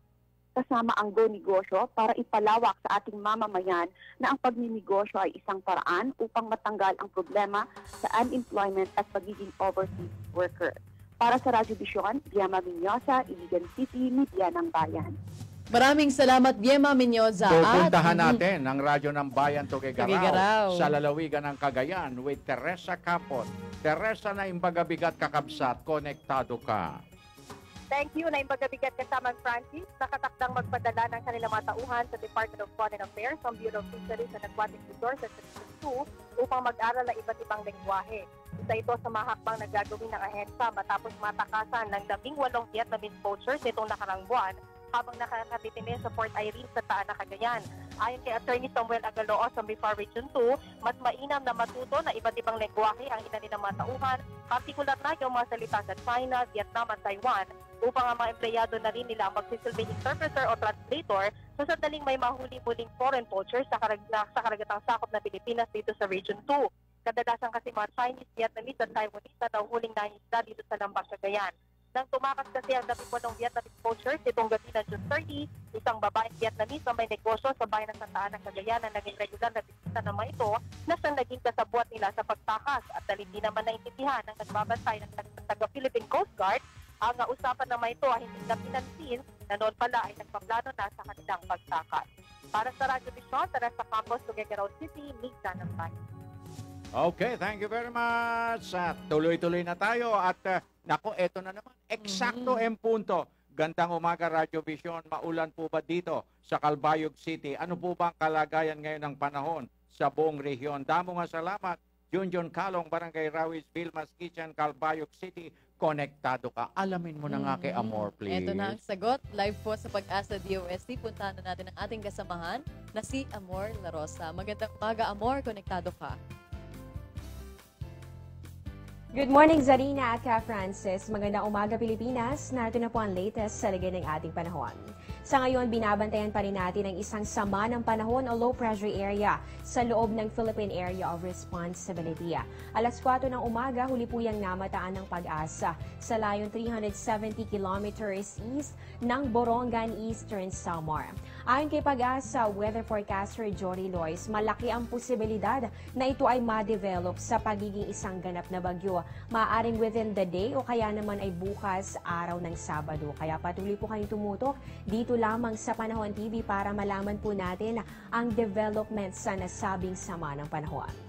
kasama ang Go Negosyo para ipalawak sa ating mamamayan na ang pagninegosyo ay isang paraan upang matanggal ang problema sa unemployment at pagiging overseas worker. Para sa Radyo Vision, Biema Menyoza, Iligan City, Media ng Bayan. Maraming salamat, Biema Menyoza. Pupuntahan At, natin ang Radyo ng Bayan Tugigaraw Tugigaraw sa lalawigan ng Cagayan with Teresa Capon. Teresa, na imbagabigat kakabsat, konektado ka. Thank you, na imbagabigat kasamang Francis, nakatakdang magpadala ng kanilang mga tauhan sa Department of Foreign Affairs ang Bureau of Fisheries and Aquatic Resources sa Region two upang mag-aral ng iba't ibang lengguwahe. Isa ito sa mahakbang na gagawin ng ahensya matapos matakasan ng labing walong Vietnamese poachers nitong nakarang buwan habang nakakatitinil sa Port Irene sa Taana, Cagayan. Ayon kay Attorney Samuel Agaloo sa Bifar Region two, mas mainam na matuto na iba't ibang lengguwahe ang ina nilang mga tauhan, partikular na yung mga salita sa China, Vietnam at Taiwan, upang ang mga empleyado na rin nila ang magsisilbing interpreter o translator sa sandaling may mahuli-muling foreign poachers sa, karag sa karagatang sakop ng Pilipinas dito sa Region two. Kadalasan kasi mga Chinese, Vietnamese at Taiwanese na daw huling nangisda dito sa Lambang, Cagayan. Nang tumakas kasi ang labing walong Vietnamese poachers itong gabi ng June thirty, isang babaeng Vietnamese na may negosyo sa bayan ng Santa Ana, Cagayan na naging regular na bisita ng mga ito na siyang naging kasabuat nila sa pagtakas at dahil hindi naman naintindihan ng nagbabantay ng taga-Philippine Coast Guard, ang uh, usapan ng mga ito ay hindi na pinansin na noon pala ay nagpaplano na sa kanilang pagtakas. Para sa Radyo Vision, tara sa campus Tugigaraw City, Media ng Bayan. Okay, thank you very much. At tuloy-tuloy na tayo at uh, nako, eto na naman. Eksakto mm-hmm. en punto. Gandang umaga, Radyo Vision. Maulan po ba dito sa Calbayog City? Ano po ba ang kalagayan ngayon ng panahon sa buong rehiyon? Damo nga salamat. Junjun Kalong, Barangay Rawisville, Maskitan, Calbayog City. Konektado ka. Alamin mo na nga kay Amor, please. Ito na ang sagot. Live po sa Pag-asa D O S T. Puntahan na natin ang ating kasamahan na si Amor La Rosa. Magandang umaga, Amor. Konektado ka. Good morning, Zarina at Ka Francis. Magandang umaga, Pilipinas. Narito na po ang latest sa lagay ng ating panahon. Sa ngayon, binabantayan pa rin natin ang isang sama ng panahon o low pressure area sa loob ng Philippine Area of Responsibility. Alas kwatro ng umaga, huli po yung namataan ng Pag-asa sa layong three hundred seventy kilometers east ng Borongan, Eastern Samar. Ayon kay Pag-asa weather forecaster Jory Lois, malaki ang posibilidad na ito ay ma-develop sa pagiging isang ganap na bagyo. Maaaring within the day o kaya naman ay bukas araw ng Sabado. Kaya patuloy po kayong tumutok dito lamang sa Panahon T V para malaman po natin ang development sa nasabing sama ng panahon.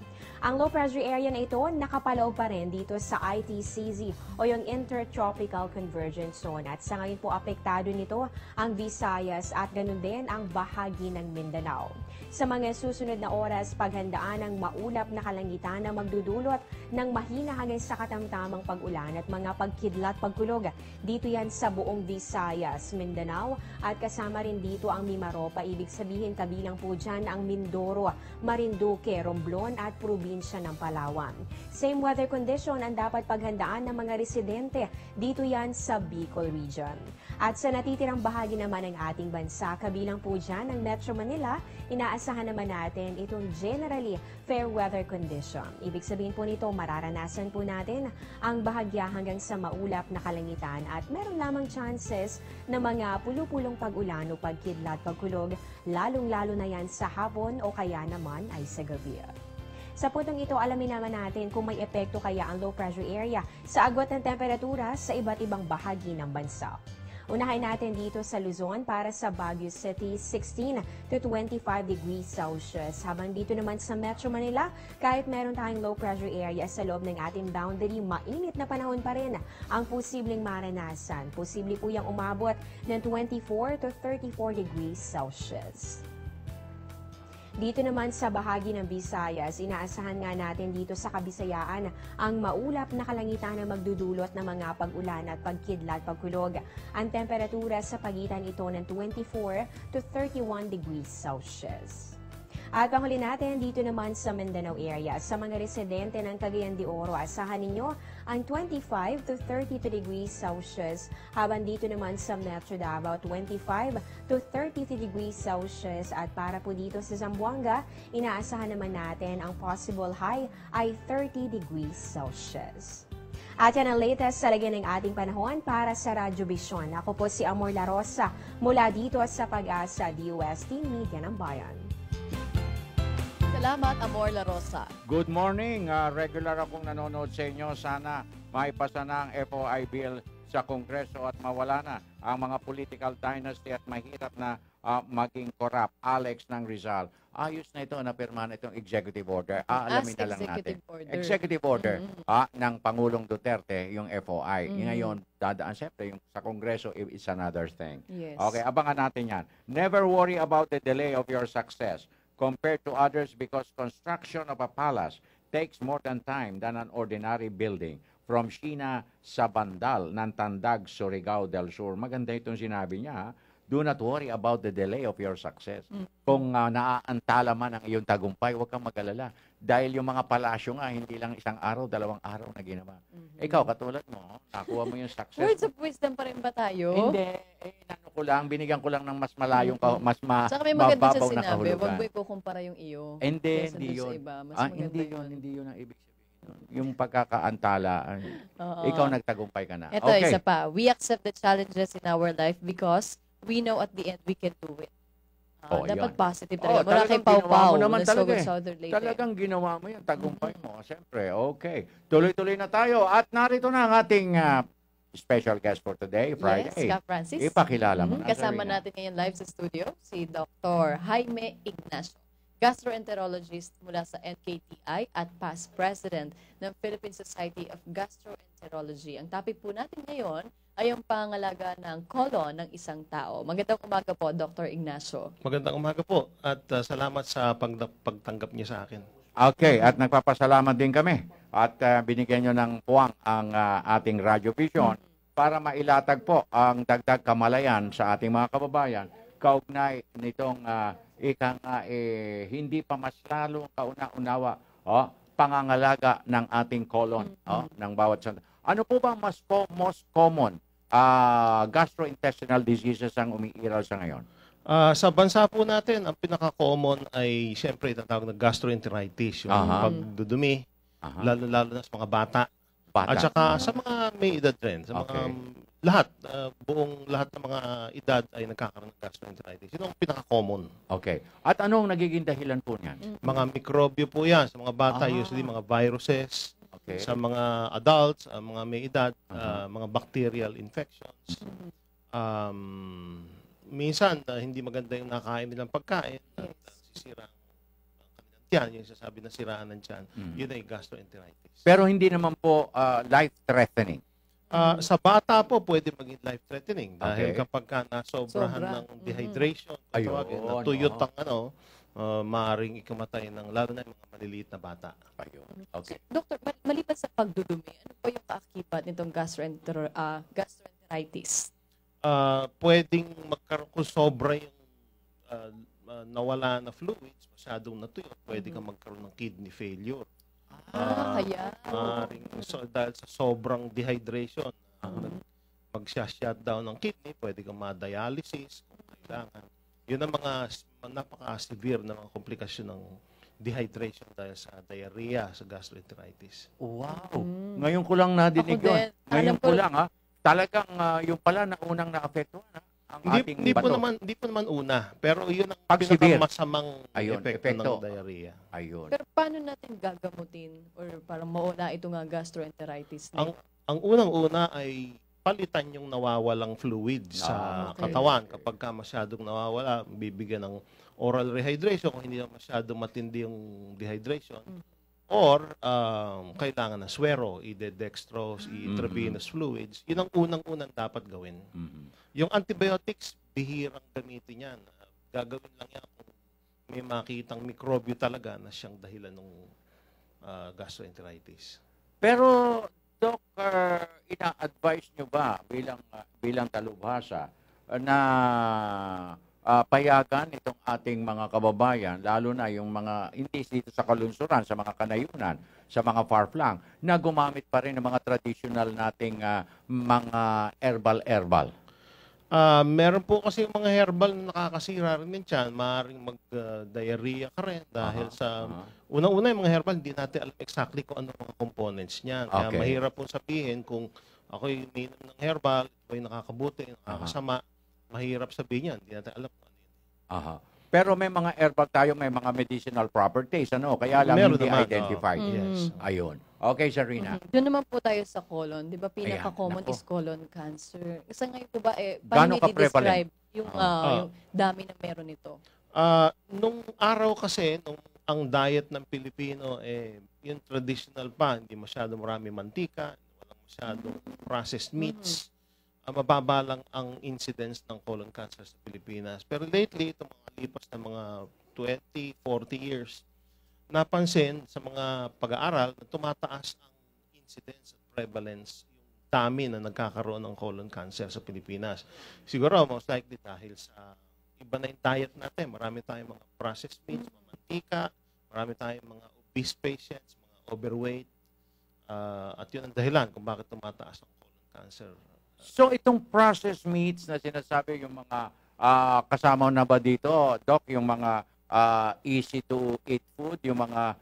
Ang low pressure area na ito nakapaloob pa rin dito sa I T C Z o yung Intertropical Convergence Zone. At sa ngayon po apektado nito ang Visayas at ganun din ang bahagi ng Mindanao. Sa mga susunod na oras, paghandaan ang maulap na kalangitan na magdudulot ng mahina hanggang sa katamtamang pag-ulan at mga pagkidlat pagkulog. Dito yan sa buong Visayas, Mindanao at kasama rin dito ang Mimaropa. Ibig sabihin kabilang po dyan ang Mindoro, Marinduque, Romblon at probinsya ng Palawan. Same weather condition ang dapat paghandaan ng mga residente. Dito yan sa Bicol Region. At sa natitirang bahagi naman ng ating bansa, kabilang po dyan ang Metro Manila, inaasahan naman natin itong generally fair weather condition. Ibig sabihin po nito, mararanasan po natin ang bahagya hanggang sa maulap na kalangitan at meron lamang chances na mga pulupulong pag-ulan o pagkidlat pagkulog, lalong-lalo na yan sa hapon o kaya naman ay sa gabi. Sa puntong ito, alamin naman natin kung may epekto kaya ang low pressure area sa agwat ng temperatura sa iba't ibang bahagi ng bansa. Unahin natin dito sa Luzon para sa Baguio City, sixteen to twenty-five degrees Celsius. Habang dito naman sa Metro Manila, kahit meron tayong low pressure area sa loob ng ating boundary, mainit na panahon pa rin ang posibleng maranasan. Posible po yung umabot ng twenty-four to thirty-four degrees Celsius. Dito naman sa bahagi ng Visayas, inaasahan nga natin dito sa Kabisayaan ang maulap na kalangitan na magdudulot ng mga pag-ulan at pagkidlat pagkulog. Ang temperatura sa pagitan ito ng twenty-four to thirty-one degrees Celsius. At panghuli natin dito naman sa Mindanao area. Sa mga residente ng Cagayan de Oro, asahan ninyo ang twenty-five to thirty-two degrees Celsius. Habang dito naman sa Metro Davao, twenty-five to thirty-three degrees Celsius. At para po dito sa Zamboanga, inaasahan naman natin ang possible high ay thirty degrees Celsius. At yan ang latest sa lagyan ng ating panahon para sa Radyo Vision. Ako po si Amor La Rosa mula dito sa Pag-asa D O S T Media ng Bayan. Salamat, Amor La Rosa. Good morning. Uh, regular akong nanonood sa inyo. Sana maipasa na ang F O I bill sa Kongreso at mawala na ang mga political dynasty at mahirap na uh, maging corrupt. Alex ng Rizal. Ayos na ito, napirma na itong executive order. Aalamin na lang natin. Order. Executive order Mm-hmm. ah, ng Pangulong Duterte, yung F O I. Mm-hmm. Ngayon, dadaan siyempre yung sa Kongreso is another thing. Yes. Okay, abangan natin yan. Never worry about the delay of your success compared to others because construction of a palace takes more than time than an ordinary building. From Sheena Sabandal ng Tandag, Surigao del Sur. Maganda itong sinabi niya. Ha? Do not worry about the delay of your success. Mm. Kung uh, naaantala man ang iyong tagumpay, huwag kang mag-alala. Dahil yung mga palasyo nga, hindi lang isang araw, dalawang araw na ginawa. Mm-hmm. Ikaw, katulad mo, nakuha mo yung success. Words of wisdom pa rin ba tayo? Hindi. Eh, nano ko lang, binigyan ko lang ng mas malayong, mm-hmm. mas ma Saka may maganda mababaw siya na sinabi, kahulugan. huwag mo ikukumpara yung iyo. Hindi, Kesa hindi dun sa yun. iba. Mas Ah, maganda hindi yun, yun. hindi yun ang ibig sabihin. Yung pagkakaantala, Oo. ikaw nagtagumpay ka na. Ito, Okay. isa pa. We accept the challenges in our life because we know at the end we can do it. Ah, Oh, dapat yun. positive Oh, talaga. Mula kay talagang Pau ginawa Pau. mo naman ng talaga Sogod eh. Southern Leyte. Talagang ginawa mo yung tagumpay mo. Siyempre, okay. Tuloy-tuloy na tayo. At narito na ang ating ah, special guest for today, Friday. Yes, Ka Francis. Ipakilala mo Mhm. na, Kasama Zarina. natin ngayon live sa studio si Doctor Jaime Ignacio, gastroenterologist mula sa N K T I at past president ng Philippine Society of Gastroenterology. Ang topic po natin ngayon ay ang pangalaga ng colon ng isang tao. Magandang umaga po, Doctor Ignacio. Magandang umaga po at uh, salamat sa pag pagtanggap niyo sa akin. Okay, at nagpapasalamat din kami. At uh, binigyan nyo ng puwang ang uh, ating Radio Vision para mailatag po ang dagdag kamalayan sa ating mga kababayan kaugnay nitong uh, ika nga eh, hindi pa mas lalo kauna-unawa oh, pangangalaga ng ating colon oh, ng bawat sanda. Ano po ba mas po, most common uh, gastrointestinal diseases ang umiiral sa ngayon? Uh, sa bansa po natin, ang pinaka-common ay siyempre itatawag na gastroenteritis, yung Aha. pagdudumi, Aha. lalo-lalo na sa mga bata. Bata. At saka sa mga may edad rin, sa mga Okay. um, lahat, uh, buong lahat ng mga edad ay nagkakaroon ng gastroenteritis. Yun ang pinaka-common. Okay. At anong nagiging dahilan po niyan? Mga mikrobyo po yan. Sa mga bata, Ah. usually mga viruses. Okay. Sa mga adults, uh, mga may edad, uh, mga bacterial infections. Um, minsan, uh, hindi maganda yung nakain nilang pagkain. At uh, sisira ang kanilang yan, yung sasabi na siraan ng tiyan, Mm. yun ay gastroenteritis. Pero hindi naman po ah, life-threatening. Ah, sa bata po, pwede maging life-threatening dahil Okay. kapag ka nasobrahan Sobra. ng dehydration, kung Ayun, tawagin, natuyot oo. ang ano, uh, maaaring ikamatay ng lalo na yung mga maliliit na bata. Ayun. Okay. Doktor, mal- maliban sa pagdudumi, ano po yung kaakibat nitong gastroenter ah, gastroenteritis? Ah, pwedeng magkaroon kung sobra yung ah, ah, nawala na fluids, masyadong natuyot, pwede kang magkaroon ng kidney failure. Ah, kaya. Maaaring so, dahil sa sobrang dehydration, uh, nag, mag-shutdown ng kidney, pwede kang ma-dialysis kung kailangan. Yun ang mga s- napaka-severe na mga komplikasyon ng dehydration dahil sa diarrhea, sa gastroenteritis. Wow. Ngayon ko lang nadinig Ako yun. din. Ngayon Alam ko ko- lang ha. Talagang ah, yung pala na unang naapektuhan ha. Ang Hindi, ating hindi po bato. naman hindi po naman una, pero yun ang Pag severe. pinakamasamang Ayun, epekto, epekto. ng diarrhea. Ayun. Pero paano natin gagamutin or parang mauna ito nga gastroenteritis? na Ang ito? ang unang-una ay palitan yung nawawalang fluid sa Ah, okay. katawan. Kapag ka masyadong nawawala, bibigyan ng oral rehydration kung hindi na masyadong matindi yung dehydration. Or um, kailangan ng swero, either dextrose, intravenous fluids. Yun ang unang-unang dapat gawin. Yung antibiotics, bihirang gamitin yan. Uh, gagawin lang yan kung may makitang mikrobyo talaga na siyang dahilan ng uh, gastroenteritis. Pero Doc, uh, ina-advise nyo ba bilang uh, bilang talubhasa uh, na uh, payagan itong ating mga kababayan, lalo na yung mga hindi dito sa kalunsuran, sa mga kanayunan, sa mga far-flung, na gumamit pa rin ng mga traditional nating uh, mga herbal-herbal? Ah, meron po kasi yung mga herbal na nakakasira rin din tiyan. Maaaring mag-diarrhea ka rin dahil sa unang-una yung mga herbal, hindi natin alam exactly kung ano mga components niyan. Kaya Okay. mahirap po sabihin kung ako'y uminom ng herbal, ako'y nakakabuti, nakakasama. Mahirap sabihin yan. Hindi natin alam. Aha. Pero may mga herbal tayo, may mga medicinal properties, ano? Kaya lang Meron hindi naman, identified. oo. Yes. Ayun. Okay, Sarina. Mhm. Doon naman po tayo sa colon. Di ba pinaka-common nako. is colon cancer. Sa ngayon po ba, eh, Gaano paano ka i-describe prevalent? yung, Ah. ah, Ah. yung dami na meron nito? Ah, nung araw kasi, nung ang diet ng Pilipino, eh, yung traditional pa, hindi masyado marami mantika, walang masyadong processed meats. Ah, mababa lang ang incidence ng colon cancer sa Pilipinas. Pero lately, itong mga lipas na mga twenty, forty years, napansin sa mga pag-aaral na tumataas ang incidence at prevalence, yung dami na nagkakaroon ng colon cancer sa Pilipinas. Siguro, most likely dahil sa iba na yung diet natin. Marami tayong mga processed meats, mga mantika, marami tayong mga obese patients, mga overweight, ah, at yun ang dahilan kung bakit tumataas ang colon cancer. So itong processed meats na sinasabi, yung mga ah, kasama na ba dito, Doc, yung mga ah, easy to eat food, yung mga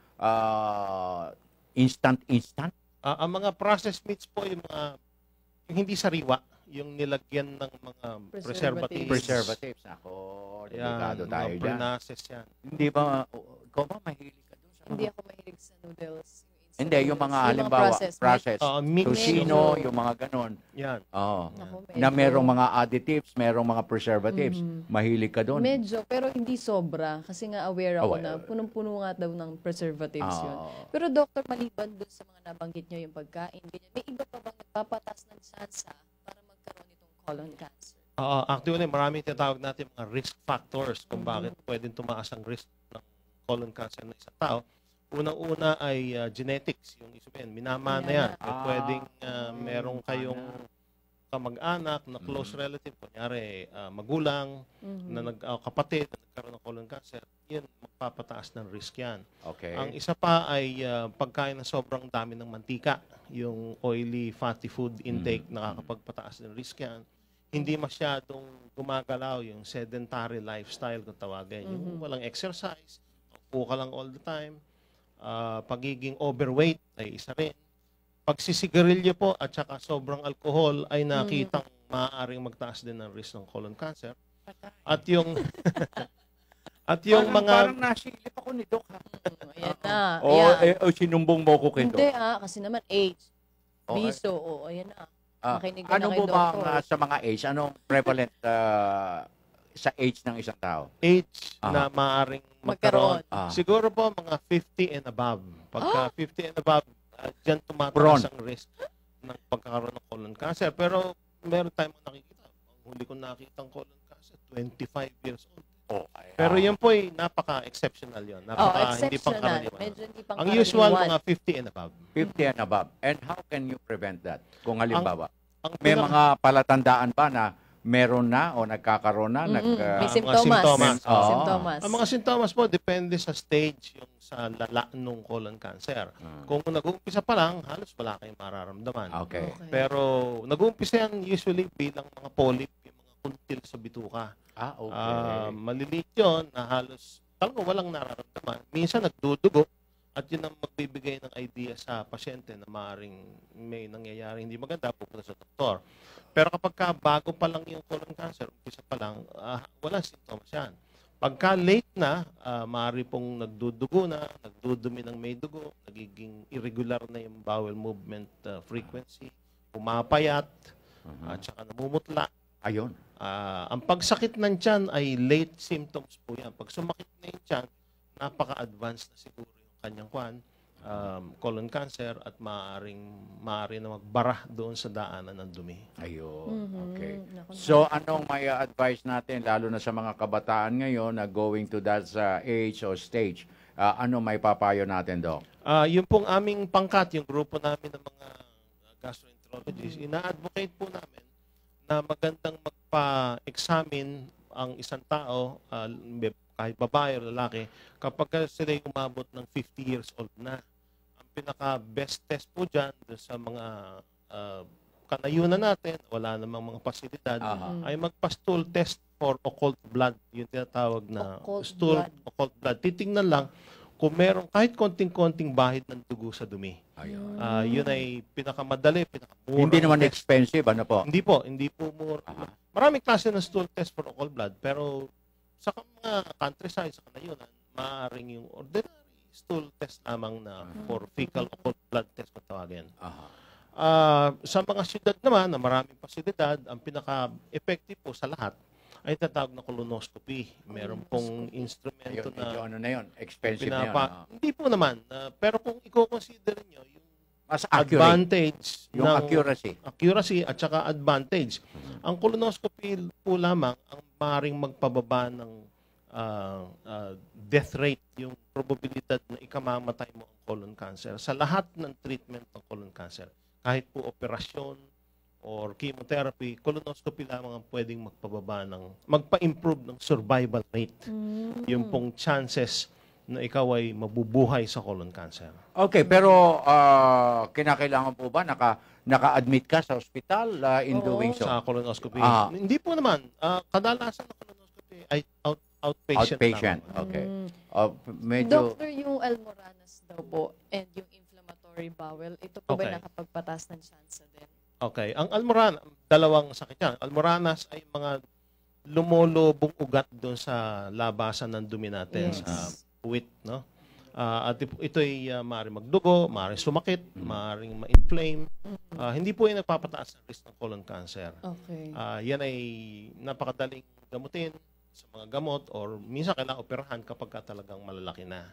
ah, instant-instant? Ah, ang mga processed meats po, yung mga yung hindi sariwa, yung nilagyan ng mga preservatives. Preservatives. Ako, delikado Yan, tayo mga dyan. pre-processed yan. Hindi ba, ikaw ba mahilig ka doon sa Hindi ako mahilig sa noodles. Hindi, yung mga Yung mga halimbawa, processed processed, meat. Ah, mix. tocino, yung mga ganon. Yan. Oo. Naku, Na medyo- merong mga additives, merong mga preservatives. Mhm. Mahilig ka doon. Medyo, pero hindi sobra. Kasi nga aware ako Oh, na punong-puno nga daw ng preservatives yun. Ah. Pero doctor, maliban dun sa mga nabanggit nyo yung pagkain, ganyan, may iba pa bang nagpapatas ng tsansa para magkaroon itong colon cancer? Oo, actually, maraming tinatawag natin mga risk factors kung bakit pwedeng tumaas ang risk ng colon cancer ng isang tao. Unang-una ay uh, genetics, yung sabihin, minamana yan. Ah. Eh, pwedeng uh, merong kayong kamag-anak na close relative, kunyari uh, magulang, Mhm. na nag, uh, kapatid na nagkaroon ng colon cancer, yun, magpapataas ng risk yan. Okay. Ang isa pa ay uh, pagkain ng sobrang dami ng mantika, yung oily, fatty food intake, nakakapagpataas ng risk yan. Hindi masyadong gumagalaw yung sedentary lifestyle kung tawagin. Yung walang exercise, upo ka lang all the time. Uh, pagiging overweight ay isa rin. Pagsisigarilyo po at saka sobrang alcohol ay nakitang maaaring magtaas din ng risk ng colon cancer. At yung at yung Parang- mga Parang nasilip ako ni Doc, ha? Ayan na. O, ayan. eh, o sinumbong mo ko kay Doc. Hindi ah, kasi naman age, Oh, biso, oh, ayan na. Ah, Makinig ka ano na po kay ba doctor. ang, ah, sa mga age, anong prevalent ah, sa age ng isang tao? Age Aha. na maaaring Magkaroon. magkaroon. Ah. Siguro po mga fifty and above. Pagka fifty and above, uh, dyan Prone. tumataas ang risk ng pagkakaroon ng colon cancer. Pero meron tayong nakikita. Ang huli ko nakita ang colon cancer, twenty-five years old. Oh, Pero ah. yun po ay napaka-exceptional yun. Oh, Napaka hindi exceptional. pangkaraniwan. Medyo hindi Ang usual, pangkaraniwan. mga fifty and above. fifty and above. And how can you prevent that? Kung halimbawa, ang may pinaka- mga palatandaan ba na meron na o nagkakaroon na? Nag, Mm-mm. ah, May Mga simptomas. simptomas. Oo. Simptomas. Ang mga sintomas po, depende sa stage yung sa lala ng colon cancer. Kung nag-uumpisa pa lang, halos wala kayong mararamdaman. Okay. Okay. Pero nag-uumpisa yan usually bilang mga polyp, yung mga kuntil sa bituka. Ah, okay. Ah, maliliit yun na halos talagang walang nararamdaman. Minsan nagdudugo at yun ang magbibigay ng idea sa pasyente na maaaring may nangyayari hindi maganda, pupunta sa doktor. Pero kapag ka bago pa lang yung colon cancer, umpisa pa lang, ah, walang sintomas yan. Pagka late na, uh, maaari pong nagdudugo na, nagdudumi ng may dugo, nagiging irregular na yung bowel movement uh, frequency, pumapayat, at saka namumutla. Ayun. Ah, ang pagsakit ng tiyan ay late symptoms po yan. Pag sumakit na yung tiyan, napaka-advanced na siguro yung kanyang kwan, um, colon cancer at maaaring maaari na magbara doon sa daanan ng dumi. Ayun. Mhm. Okay. Naku, So, anong may advice natin, lalo na sa mga kabataan ngayon na going to that sa age or stage? Ah, ano may papayo natin, Doc? Ah, yung pong aming pangkat, yung grupo namin ng mga gastroenterologists, ina-advocate po namin na magandang magpa-examine ang isang tao, ah, kahit babae o lalaki, kapag sila ay umabot ng fifty years old na. Ang pinaka-best test po dyan doon sa mga ah, kanayunan natin, wala namang mga pasilidad, Aha. ay magpa-stool test for occult blood. Yung tinatawag na Occult stool blood. occult blood. Titingnan lang kung merong kahit konting-konting bahid ng dugo sa dumi. Ayun. Ah, yun ay pinakamadali, pinakamura. Hindi naman expensive, ano po? Hindi po, hindi po mura. Maraming klase ng stool test for occult blood, pero sa mga countryside, sa kanayunan, maaaring yung ordinary stool test lamang na for fecal occult blood test kung tawagin. Ah, sa mga syudad naman na maraming pasilidad, ang pinaka-effective po sa lahat ay tatawag na colonoscopy. Meron pong instrumento Ayun, na medyo ano na yun, expensive na yun. pinapa- ah. Hindi po naman. ah, pero kung i-consider nyo yung Mas accurate. advantage Yung ng accuracy. accuracy at saka advantage. Ang colonoscopy po lamang ang maaaring magpababa ng ah, ah, death rate, yung probabilidad na ikamamatay mo ang colon cancer sa lahat ng treatment ng colon cancer. Kahit po operasyon or chemotherapy, colonoscopy lamang ang pwedeng magpababa ng, magpa-improve ng survival rate. Yung pong chances na ikaw ay mabubuhay sa colon cancer. Okay, pero ah, kinakailangan po ba naka naka-admit ka sa ospital ah, in doing so? Sa colonoscopy. Ah. Hindi po naman. Ah, kadalasan ng colonoscopy ay out, outpatient. Outpatient, lamang. okay. Mm. Oh, medyo Doctor, yung almoranas daw po and yung inflammatory bowel, ito po ba Okay. nakapagpatas ng chance din? Okay. Ang almoranas, dalawang sakit yan. Almoranas ay mga lumolobong ugat doon sa labasan ng dumi natin, Yes. sa puwit, no? Ah, at ito- ito ay uh, maaaring magdugo, maaaring sumakit, maaaring ma-inflame. Ah, hindi po yung nagpapataas ng risk ng colon cancer. Okay. Ah, yan ay napakadaling gamutin sa mga gamot or minsan kailangan operahan kapag ka talagang malalaki na.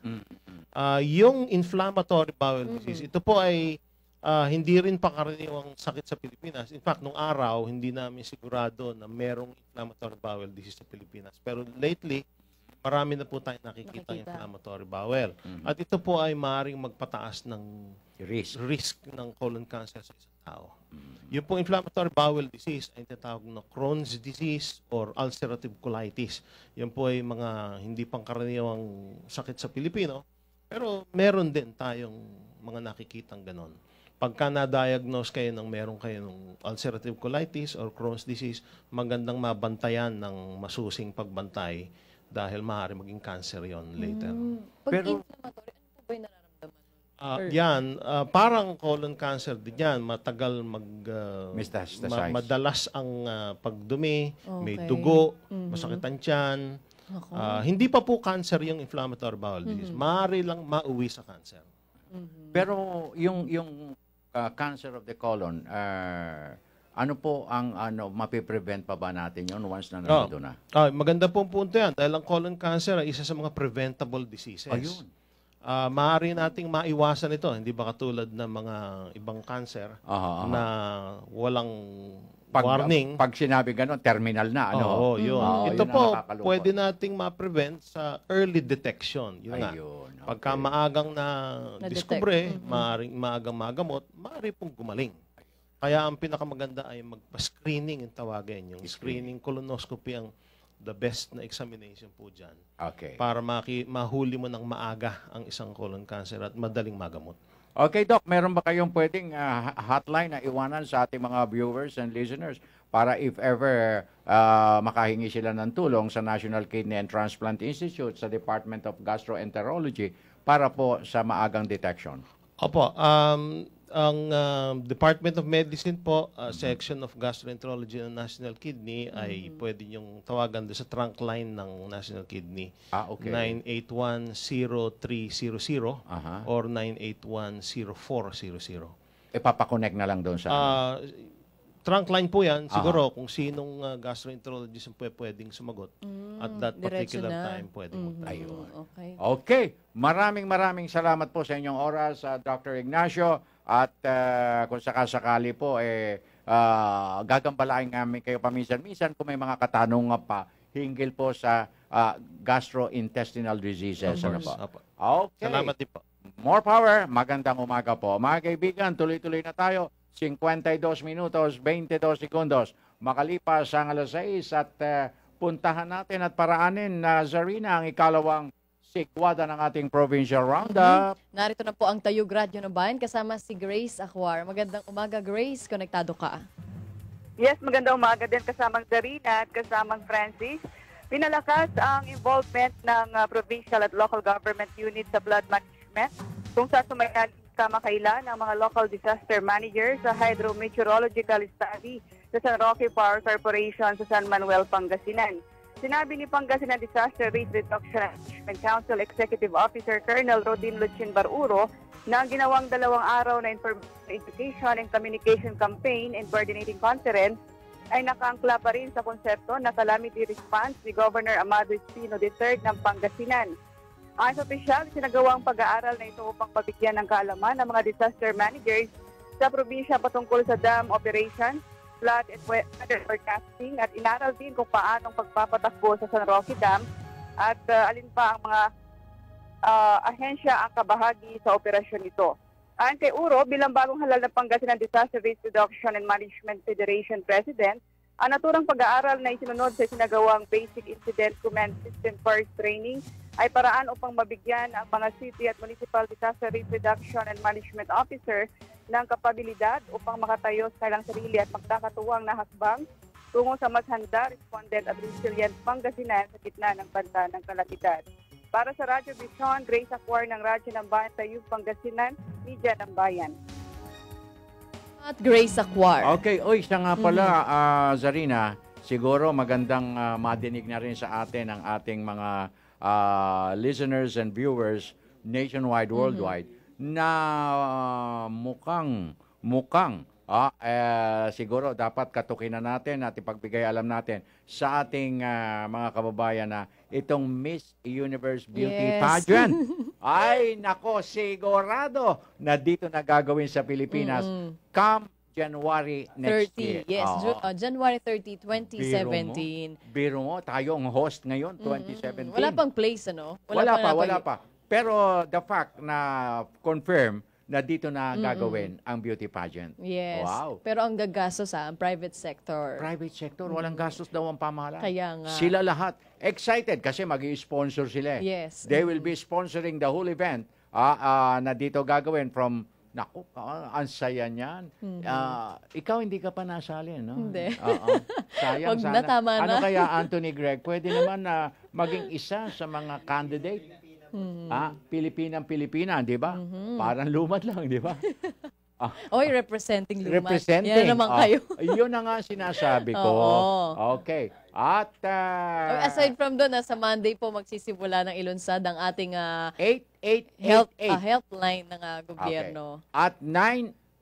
Ah, yung inflammatory bowel disease, ito po ay ah, hindi rin pakaraniwang sakit sa Pilipinas. In fact, nung araw, hindi namin sigurado na merong inflammatory bowel disease sa Pilipinas. Pero lately, marami na po tayong nakikita Nakikita. inflammatory bowel. At ito po ay maaaring magpataas ng risk, risk ng colon cancer sa isang tao. Yung pong inflammatory bowel disease ay tinatawag na Crohn's disease or ulcerative colitis. Yan po ay mga hindi pangkaraniwang sakit sa Pilipino, pero meron din tayong mga nakikitang ganon. Pagka na-diagnose kayo ng meron kayo ng ulcerative colitis or Crohn's disease, magandang mabantayan ng masusing pagbantay dahil maaari maging cancer yon later. Pag Pero- inflammatory, ano po ba yung nararamdaman? Ah, Or- yan, ah, parang colon cancer din yan. Matagal mag... ah, Metastasize. ma- madalas ang ah, pagdumi, may Okay. dugo, Mhm. masakit ang tiyan. Ako. Ah, hindi pa po cancer yung inflammatory bowel Mhm. disease. Maaari lang mauwi sa cancer. Pero yung yung ah, cancer of the colon, ah, Ano po ang ano mapiprevent pa ba natin yun once na Oh. nandito na? Ah, maganda pong punto yan. Dahil ang colon cancer ay isa sa mga preventable diseases. Ayun. Ah, maaari nating maiwasan ito. Hindi ba katulad ng mga ibang cancer Aha, aha. na walang Pag, warning. Pag sinabi gano'n, terminal na. Ano? Oo, yun. Oo, Ito yun ang po, nakakalungkot. pwede nating ma-prevent sa early detection. Yun nga. Ayun, Pagka maagang na Na-detect. discover, Mhm. maaring maagang magamot, maaari pong gumaling. Kaya ang pinakamaganda ay magpa-screening yung tawagin. Yung screening colonoscopy ang the best na examination po dyan. Okay. Para maki, mahuli mo ng maaga ang isang colon cancer at madaling magamot. Okay, Doc, meron ba kayong pwedeng ah, hotline na iwanan sa ating mga viewers and listeners para if ever ah, makahingi sila ng tulong sa National Kidney and Transplant Institute sa Department of Gastroenterology para po sa maagang detection? Opo, um, ang um, Department of Medicine po, uh, Section of Gastroenterology ng National Kidney ay pwede niyong tawagan doon sa trunk line ng National Kidney. Ah, okay. nine eight one, zero three zero zero Aha. or nine eight one, zero four zero zero. Ipapakonect na lang doon sa... Ah, trunk line po yan. Aha. Siguro kung sinong uh, gastroenterologist ang pwe- pwedeng sumagot at that diretso particular na. time pwede Mhm. Ayun. Okay. Okay. Maraming maraming salamat po sa inyong oras, uh, Doctor Ignacio. At uh, kung sakasakali po, eh, uh, gagambalain namin kayo paminsan-minsan kung may mga katanungan pa hinggil po sa uh, gastrointestinal diseases. Of Ano course. po? Opo. Okay. Salamat din po. More power. Magandang umaga po. Mga kaibigan, tuloy-tuloy na tayo. fifty-two minutos, twenty-two segundos. Makalipas ang alas sais at uh, puntahan natin at paraanin na Zarina ang ikalawang sikwada ng ating provincial roundup. Narito na po ang Tayug Radyo ng Bayan kasama si Grace Acuar. Magandang umaga, Grace. Konektado ka. Yes, magandang umaga din kasamang Darina at kasamang Francis. Pinalakas ang involvement ng uh, provincial at local government units sa flood management kung sa sumayan kamakailan ang mga local disaster managers sa hydrometeorological study sa San Roque Power Corporation sa San Manuel, Pangasinan. Sinabi ni Pangasinan Disaster Risk Reduction Management Council Executive Officer Colonel Rodin Luchin Baruro na ang ginawang dalawang araw na Information Education and Communication Campaign and Coordinating Conference ay nakaangkla pa rin sa konsepto na calamity response ni Governor Amado Espino the third ng Pangasinan. Ayon sa opisyal, sinagawang pag-aaral na ito upang pabigyan ng kaalaman ng mga disaster managers sa probinsya patungkol sa dam operation, flood and weather forecasting at inaral din kung paanong pagpapatakbo sa San Roque Dam at uh, alin pa ang mga uh, ahensya ang kabahagi sa operasyon nito. Ayon kay Uro, bilang bagong halal na Pangasinan Disaster Risk Reduction and Management Federation President, ang naturang pag-aaral na isinunod sa sinagawang Basic Incident Command System First Training ay paraan upang mabigyan ang mga city at municipal disaster risk reduction and management officer ng kapabilidad upang makatayo sa kailang sarili at magkakatuwang na hakbang tungo sa mas handa, respondent at resilient Pangasinan sa gitna ng banta ng kalamidad. Para sa Radyo Vision, Grace Acuar ng Radyo ng Bayan, Tayug, Pangasinan, Media ng Bayan. At Grace Acuar. Okay, oy, siya nga pala, ah, Zarina, siguro magandang ah, madinig na rin sa atin ang ating mga ah, listeners and viewers nationwide, worldwide, na ah, mukhang, mukhang, ah, eh, siguro dapat katukin na natin at ipagbigay alam natin sa ating ah, mga kababayan na itong Miss Universe Beauty Yes. Pageant ay nako, sigurado na dito na gagawin sa Pilipinas Mm-mm. come January next year. thirty, yes. Oo. Ju- uh, January thirtieth, twenty seventeen. Biro mo, tayo ang host ngayon, twenty seventeen. Wala pang place, ano? Wala, pa, napag- wala pa. Pero the fact na confirm na dito na Mm-mm. gagawin ang beauty pageant. Yes. Wow. Pero ang gagastos sa private sector. Private sector, walang gastos daw ang pamahalaan. Kaya nga. Sila lahat excited kasi mag-i-sponsor sila. eh. Yes. They will be sponsoring the whole event ah, ah, na dito gagawin from naku, ah, ang saya niyan. Mhm. Ah, ikaw hindi ka pa nasali, no? Hindi. Oo. Sayang Wag sana. na, tama ano na. kaya, Anthony Greg, pwede naman na maging isa sa mga candidate? Mhm. Ah, Pilipinang-Pilipina, di ba? Parang lumad lang, di ba? Ah, Oy, representing Lumat. representing. Yan naman Ah, kayo. yun na nga sinasabi ko. Oo. Okay. At ah, Oy, aside from doon, sa Monday po magsisimula ng ilunsad ang ating ah, eight eight eight health eight. ah, helpline ng ah, gobyerno. At nine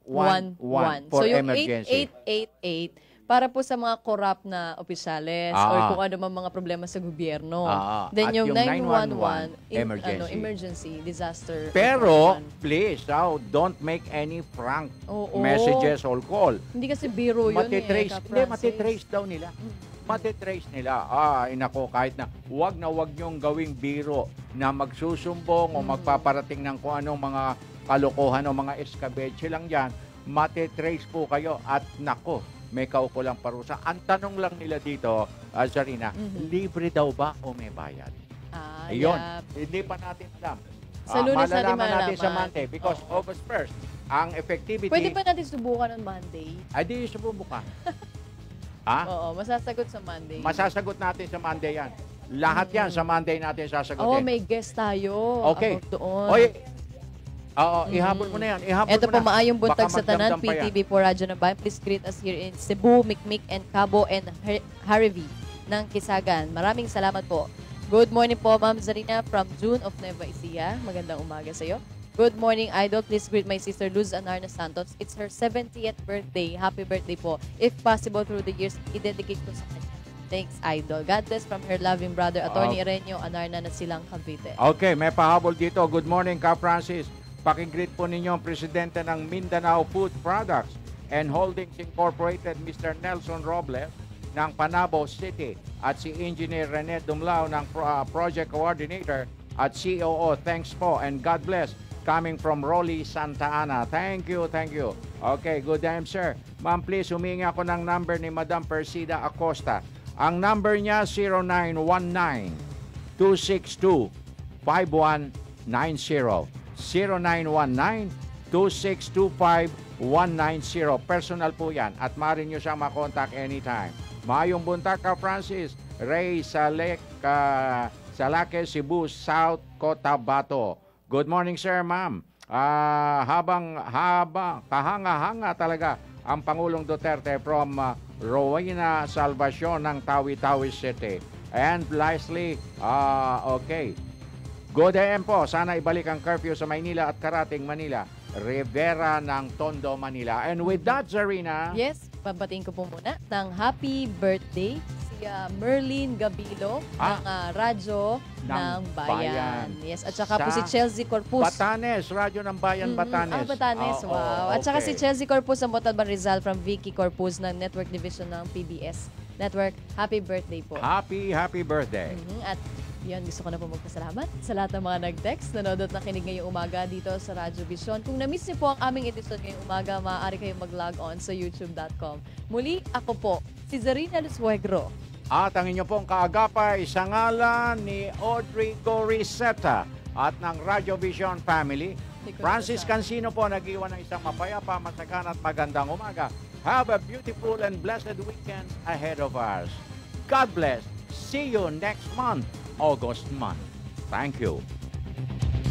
one one for So yung emergency. eight eight eight eight para po sa mga corrupt na opisyales Ah. or kung ano mang mga problema sa gobyerno. Ah. Then At yung, yung nine one one, nine one one, in- emergency. ano, emergency, disaster. Pero, please, oh, don't make any prank Oo. messages or call. Hindi kasi biro yun Matitrace, eh, Ka hindi, Francis. matitrace daw nila. Matitrace nila. Ah, inako, kahit na wag na wag niyong gawing biro na magsusumbong o magpaparating ng kung anong mga kalokohan o mga escabeche lang yan, matitrace po kayo at nako, may kaukulang parusa. Ang tanong lang nila dito, uh, Zarina, Mhm. libre daw ba o may bayad? Ah, Ayun, yap. hindi pa natin alam. Sa Ah, Lunes natin malalaman natin sa malalaman. Monday because August first, ang effectivity, Pwede ba natin subukan on Monday? ay di subukan. Ha? Oo, masasagot sa Monday. Masasagot natin sa Monday yan. Lahat yan sa Monday natin sasagutin. Oh, may guest tayo. Okay. About doon. Oy, oo, ihabol mo na yan. Ihabol Ito mo po, na. maayong buntag Baka sa tanan, magdamdam pa P yan. T V po Radyo na Bayan. Please greet us here in Cebu, Mikmik, and Cabo, and Har- Harvey ng Kisagan. Maraming salamat po. Good morning po, Ma'am Zarina from June of Nueva Ecija. Magandang umaga sa iyo. Good morning, Idol. Please greet my sister Luz Anarna Santos. It's her seventieth birthday. Happy birthday po. If possible, through the years, i-dedicate ko sa kanya. Thanks, Idol. God bless from her loving brother, Attorney Okay. Erenio Anarna na silang Cavite. Okay, may pahabol dito. Good morning, Ka Francis. Pakigreet po ninyo ang presidente ng Mindanao Food Products and Holdings Incorporated, Mister Nelson Robles ng Panabo City at si Engineer Rene Dumlao ng Pro- uh, Project Coordinator at C O O. Thanks po and God bless. Coming from Rolly Santa Ana. Thank you, thank you. Okay, good time, sir. Ma'am, please, humingi ako ng number ni Madam Persida Acosta. Ang number niya, zero nine one nine, two six two, five one nine zero. zero nine one nine, two six two five, one nine zero. Personal po yan at maaari nyo siyang makontak anytime. Maayong buntag, Ka Francis. Ray Salek, uh, Salake, Cebu, South Cotabato. Good morning, sir, ma'am. Ah, habang habang kahanga-hanga talaga ang Pangulong Duterte from uh, Rowena Salvacion ng Tawi-Tawi City. And lastly, ah, okay. Good A M po. Sana ibalik ang curfew sa Maynila at Karating, Manila. Rivera ng Tondo, Manila. And with that, Zarina. Yes, babatiin ko po muna ng happy birthday si uh, Merlin Gabilo Ah. ng uh, Radyo Ng ng Bayan. Bayan. Yes, at saka po Sa si Chelsea Corpus. Batanes, Radyo ng Bayan, Mhm. Batanes. Ah, Batanes, Oo, wow. At saka si okay. Chelsea Corpus ng Montalban Rizal from Vicky Corpus ng Network Division ng P B S Network. Happy birthday po. Happy, happy birthday. Mhm. At yun, gusto ko na po magpasalamat sa lahat ng mga nag-text, nanood at nakinig ngayong umaga dito sa Radyo Vision. Kung na-miss niyo po ang aming edisyon ngayong umaga, maaari kayong mag-log on sa youtube dot com. Muli, ako po, si Zarina Lusuegro. At ang inyo pong kaagapay sa ngalan ni Audrey Goriseta at ng Radio Vision Family. Francis Cancino po nag-iwan ng isang mapayapa, masagan at magandang umaga. Have a beautiful and blessed weekend ahead of us. God bless. See you next month, August month. Thank you.